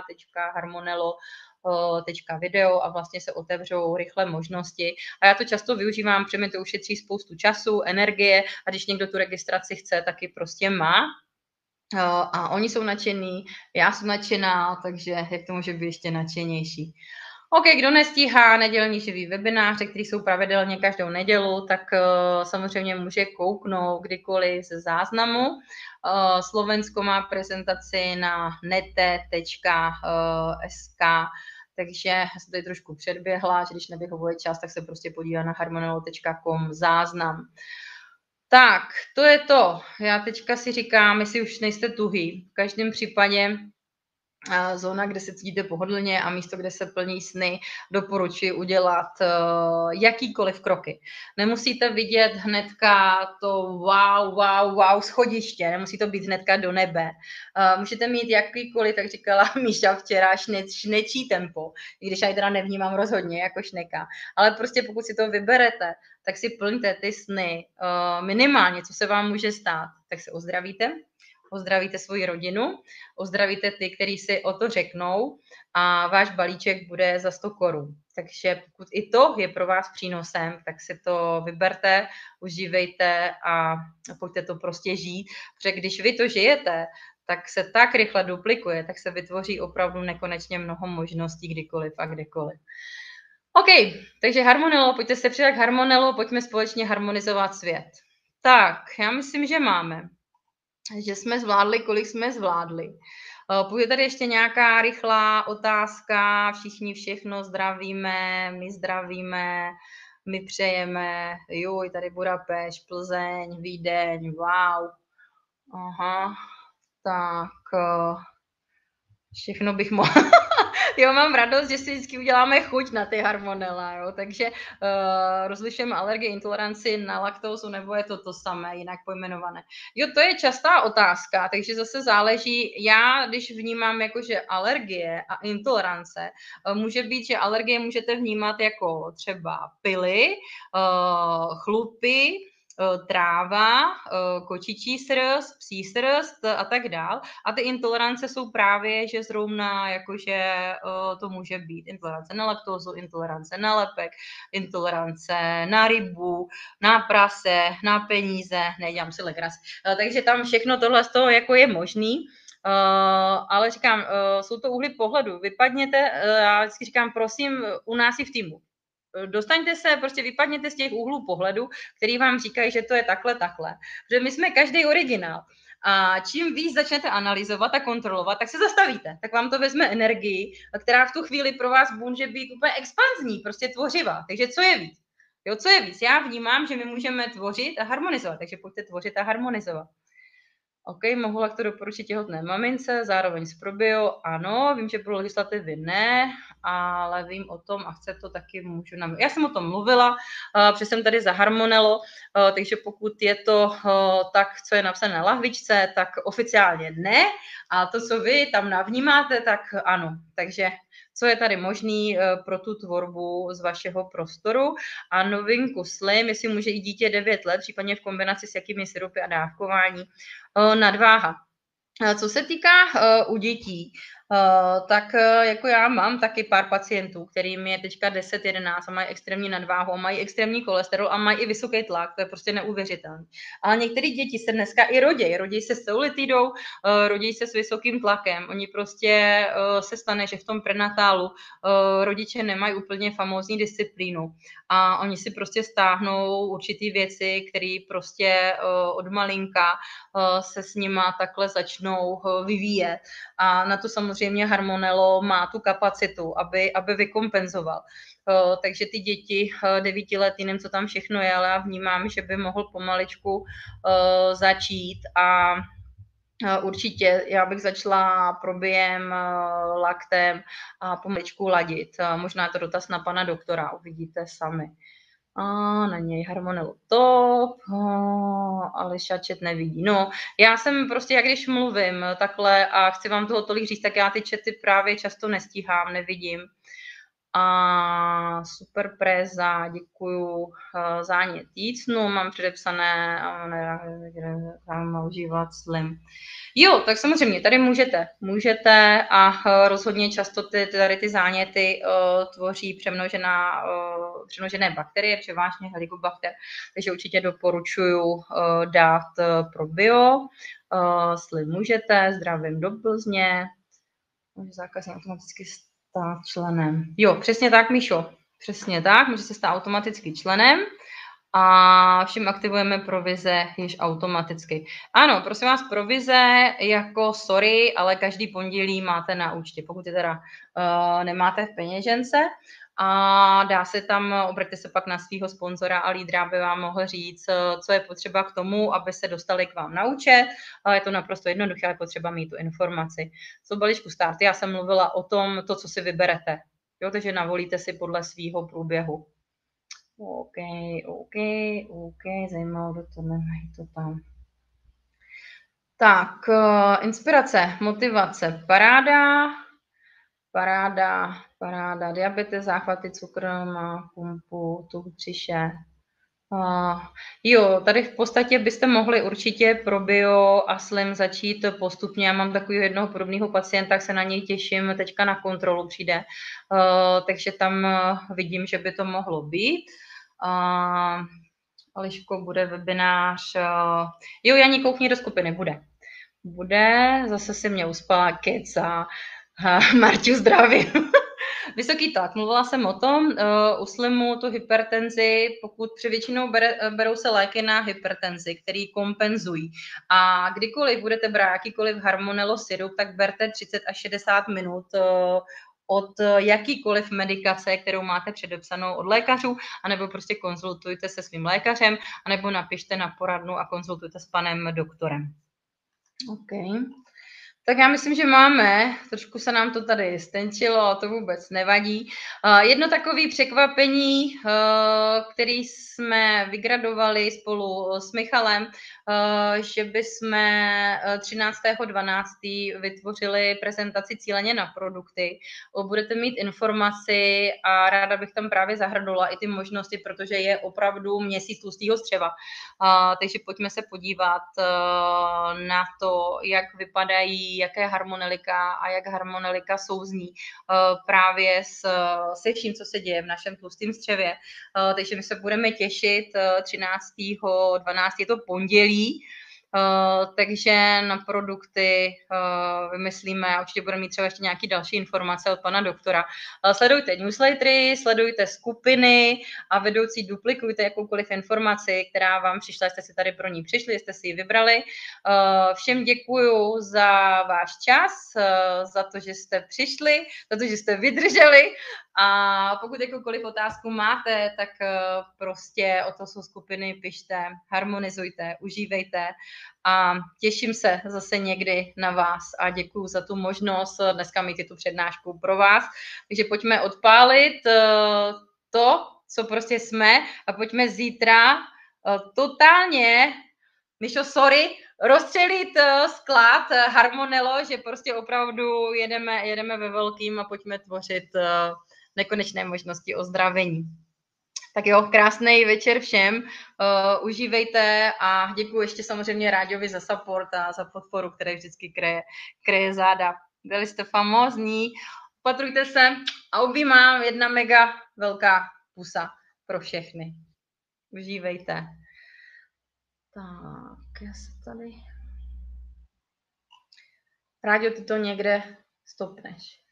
alisha.harmonello.video a vlastně se otevřou rychle možnosti. A já to často využívám, protože mi to ušetří spoustu času, energie a když někdo tu registraci chce, taky prostě má. A oni jsou nadšení, já jsem nadšená, takže jak to může být ještě nadšenější. OK, kdo nestíhá nedělní živý webináře, které jsou pravidelně každou nedělu, tak samozřejmě může kouknout kdykoliv ze záznamu. Slovensko má prezentaci na nete.sk, takže jsem tady trošku předběhla, že když nevyhovuje čas, tak se prostě podívá na harmonello.com záznam. Tak, to je to. Já teďka si říkám, jestli už nejste tuhý. V každém případě zóna, kde se cítíte pohodlně a místo, kde se plní sny, doporučuji udělat jakýkoliv kroky. Nemusíte vidět hnedka to wow schodiště, nemusí to být hnedka do nebe. Můžete mít jakýkoliv, tak říkala Míša včera, šnečí tempo, i když já teda nevnímám rozhodně jako šneka, ale prostě pokud si to vyberete, tak si plňte ty sny. Minimálně, co se vám může stát, tak se ozdravíte svoji rodinu, ozdravíte ty, kteří si o to řeknou a váš balíček bude za 100 korun. Takže pokud i to je pro vás přínosem, tak si to vyberte, užívejte a pojďte to prostě žít, protože když vy to žijete, tak se tak rychle duplikuje, tak se vytvoří opravdu nekonečně mnoho možností kdykoliv a kdekoliv. OK, takže Harmonello, pojďte se přidat k Harmonello, pojďme společně harmonizovat svět. Tak, já myslím, že máme. Že jsme zvládli, kolik jsme zvládli. Půjde tady ještě nějaká rychlá otázka. Všichni všechno zdravíme, my přejeme. Juj, tady Budapešť, Plzeň, Vídeň, wow. Aha, tak všechno bych mohla. Jo, mám radost, že si vždycky uděláme chuť na ty Harmonella, jo, takže rozlišujeme alergii, intoleranci na laktózu, nebo je to samé, jinak pojmenované. Jo, to je častá otázka, takže zase záleží, já když vnímám jakože alergie a intolerance, může být, že alergie můžete vnímat jako třeba pily, chlupy, tráva, kočičí srst, psí srst a tak dál. A ty intolerance jsou právě, že zrovna jakože to může být intolerance na laktózu, intolerance na lepek, intolerance na rybu, na prase, na peníze, nedělám si legraci. Takže tam všechno tohle z toho jako je možný. Ale říkám, jsou to úhly pohledu. Vypadněte, já vždycky říkám, prosím, u nás i v týmu. Dostaňte se, prostě vypadněte z těch úhlů pohledu, který vám říkají, že to je takhle. Protože my jsme každý originál. A čím víc začnete analyzovat a kontrolovat, tak se zastavíte. Tak vám to vezme energii, která v tu chvíli pro vás může být úplně expanzní, prostě tvořivá. Takže co je víc? Jo, co je víc? Já vnímám, že my můžeme tvořit a harmonizovat, takže pojďte tvořit a harmonizovat. OK, mohu lakto doporučit těhotné mamince, zároveň s probio, ano, vím, že pro legislativy ne, ale vím o tom a chce to taky můžu nám. Já jsem o tom mluvila, protože jsem tady za Harmonello, takže pokud je to tak, co je napsané na lahvičce, tak oficiálně ne, a to, co vy tam navnímáte, tak ano. Takže co je tady možný pro tu tvorbu z vašeho prostoru. A novinku Slim, jestli může i dítě 9 let, případně v kombinaci s jakými syrupy a dávkování. Nadváha. Co se týká u dětí, tak jako já mám taky pár pacientů, kterým je teďka 10-11 a mají extrémní nadváhu, mají extrémní cholesterol a mají i vysoký tlak, to je prostě neuvěřitelné. Ale některé děti se dneska i rodí se s ceulitidou, rodí se s vysokým tlakem. Oni prostě se stane, že v tom prenatálu rodiče nemají úplně famózní disciplínu a oni si prostě stáhnou určitý věci, které prostě od malinka se s nima takhle začnou vyvíjet. A na to samozřejmě Harmonello má tu kapacitu, aby vykompenzoval. Takže ty děti 9 let, nevím, co tam všechno je, ale já vnímám, že by mohl pomaličku začít a určitě já bych začala probiem, laktem a pomaličku ladit. Možná je to dotaz na pana doktora, uvidíte sami. A na něj Harmonello top, Ališa chat nevidí. No, já jsem prostě, jak když mluvím takhle a chci vám toho tolik říct, tak já ty chaty právě často nestíhám, nevidím. A super préza, děkuju zánět jícnu, mám předepsané, mám užívat Slim. Jo, tak samozřejmě, tady můžete a rozhodně často tady ty záněty tvoří přemnožené bakterie, převážně helicobacter, takže určitě doporučuju dát probio, Slim můžete, zdravím do Plzně, zákazník automaticky stát členem. Jo, přesně tak, Míšo, přesně tak, může se stát automaticky členem. a všem aktivujeme provize již automaticky. Ano, prosím vás, provize jako sorry, ale každý pondělí máte na účtě, pokud je teda nemáte v peněžence. A dá se tam, obraťte se pak na svého sponzora a lídra, aby vám mohl říct, co je potřeba k tomu, aby se dostali k vám na účet. Je to naprosto jednoduché, ale potřeba mít tu informaci. Co balíčku starty, já jsem mluvila o tom, to, co si vyberete. Jo, takže navolíte si podle svého průběhu. OK, zajímalo to, nemají to tam. Tak, inspirace, motivace, paráda, diabetes, záchvaty cukru, má pumpu, tu břiše. Jo, tady v podstatě byste mohli určitě pro bio a slim začít postupně. Já mám takového jednoho podobného pacienta, tak se na něj těším, teďka na kontrolu přijde, takže tam vidím, že by to mohlo být. Ališko, bude webinář. Jo, Janí, koukni do skupiny, bude, zase si mě uspala, keca. Marťu, zdravím. Vysoký tlak, mluvila jsem o tom, u slimu tu hypertenzi, pokud většinou berou se léky na hypertenzi, který kompenzují. A kdykoliv budete brát jakýkoliv Harmonello sirup, tak berte 30 až 60 minut od jakýkoliv medikace, kterou máte předepsanou od lékařů, anebo prostě konzultujte se svým lékařem, anebo napište na poradnu a konzultujte s panem doktorem. OK. Tak já myslím, že máme, trošku se nám to tady stenčilo, to vůbec nevadí. Jedno takové překvapení, který jsme vygradovali spolu s Michalem, že bychom 13.12. vytvořili prezentaci cíleně na produkty. Budete mít informaci a ráda bych tam právě zahrnula i ty možnosti, protože je opravdu měsíc tlustého střeva. Takže pojďme se podívat na to, jak vypadají, jaké harmonelika a jak harmonelika souzní právě se vším, co se děje v našem tlustém střevě. Takže my se budeme těšit 13.12. je to pondělí, takže na produkty vymyslíme a určitě budeme mít třeba ještě nějaké další informace od pana doktora. Sledujte newslettery, sledujte skupiny a vedoucí duplikujte jakoukoliv informaci, která vám přišla, jste si tady pro ní přišli, jste si ji vybrali. Všem děkuju za váš čas, za to, že jste přišli, za to, že jste vydrželi a pokud jakoukoliv otázku máte, tak prostě o to jsou skupiny, pište, harmonizujte, užívejte a těším se zase někdy na vás a děkuju za tu možnost dneska mít tu přednášku pro vás. Takže pojďme odpálit to, co prostě jsme a pojďme zítra totálně, Mišo, sorry, rozstřelit sklad Harmonello, že prostě opravdu jedeme ve velkým a pojďme tvořit nekonečné možnosti ozdravení. Tak jo, krásný večer všem, užívejte a děkuji ještě samozřejmě Ráďovi za support a za podporu, který vždycky kryje záda. Byli jste famózní, opatrujte se a objímám, jedna mega velká pusa pro všechny. Užívejte. Tak, já se tady... Ráďo, ty to někde stopneš.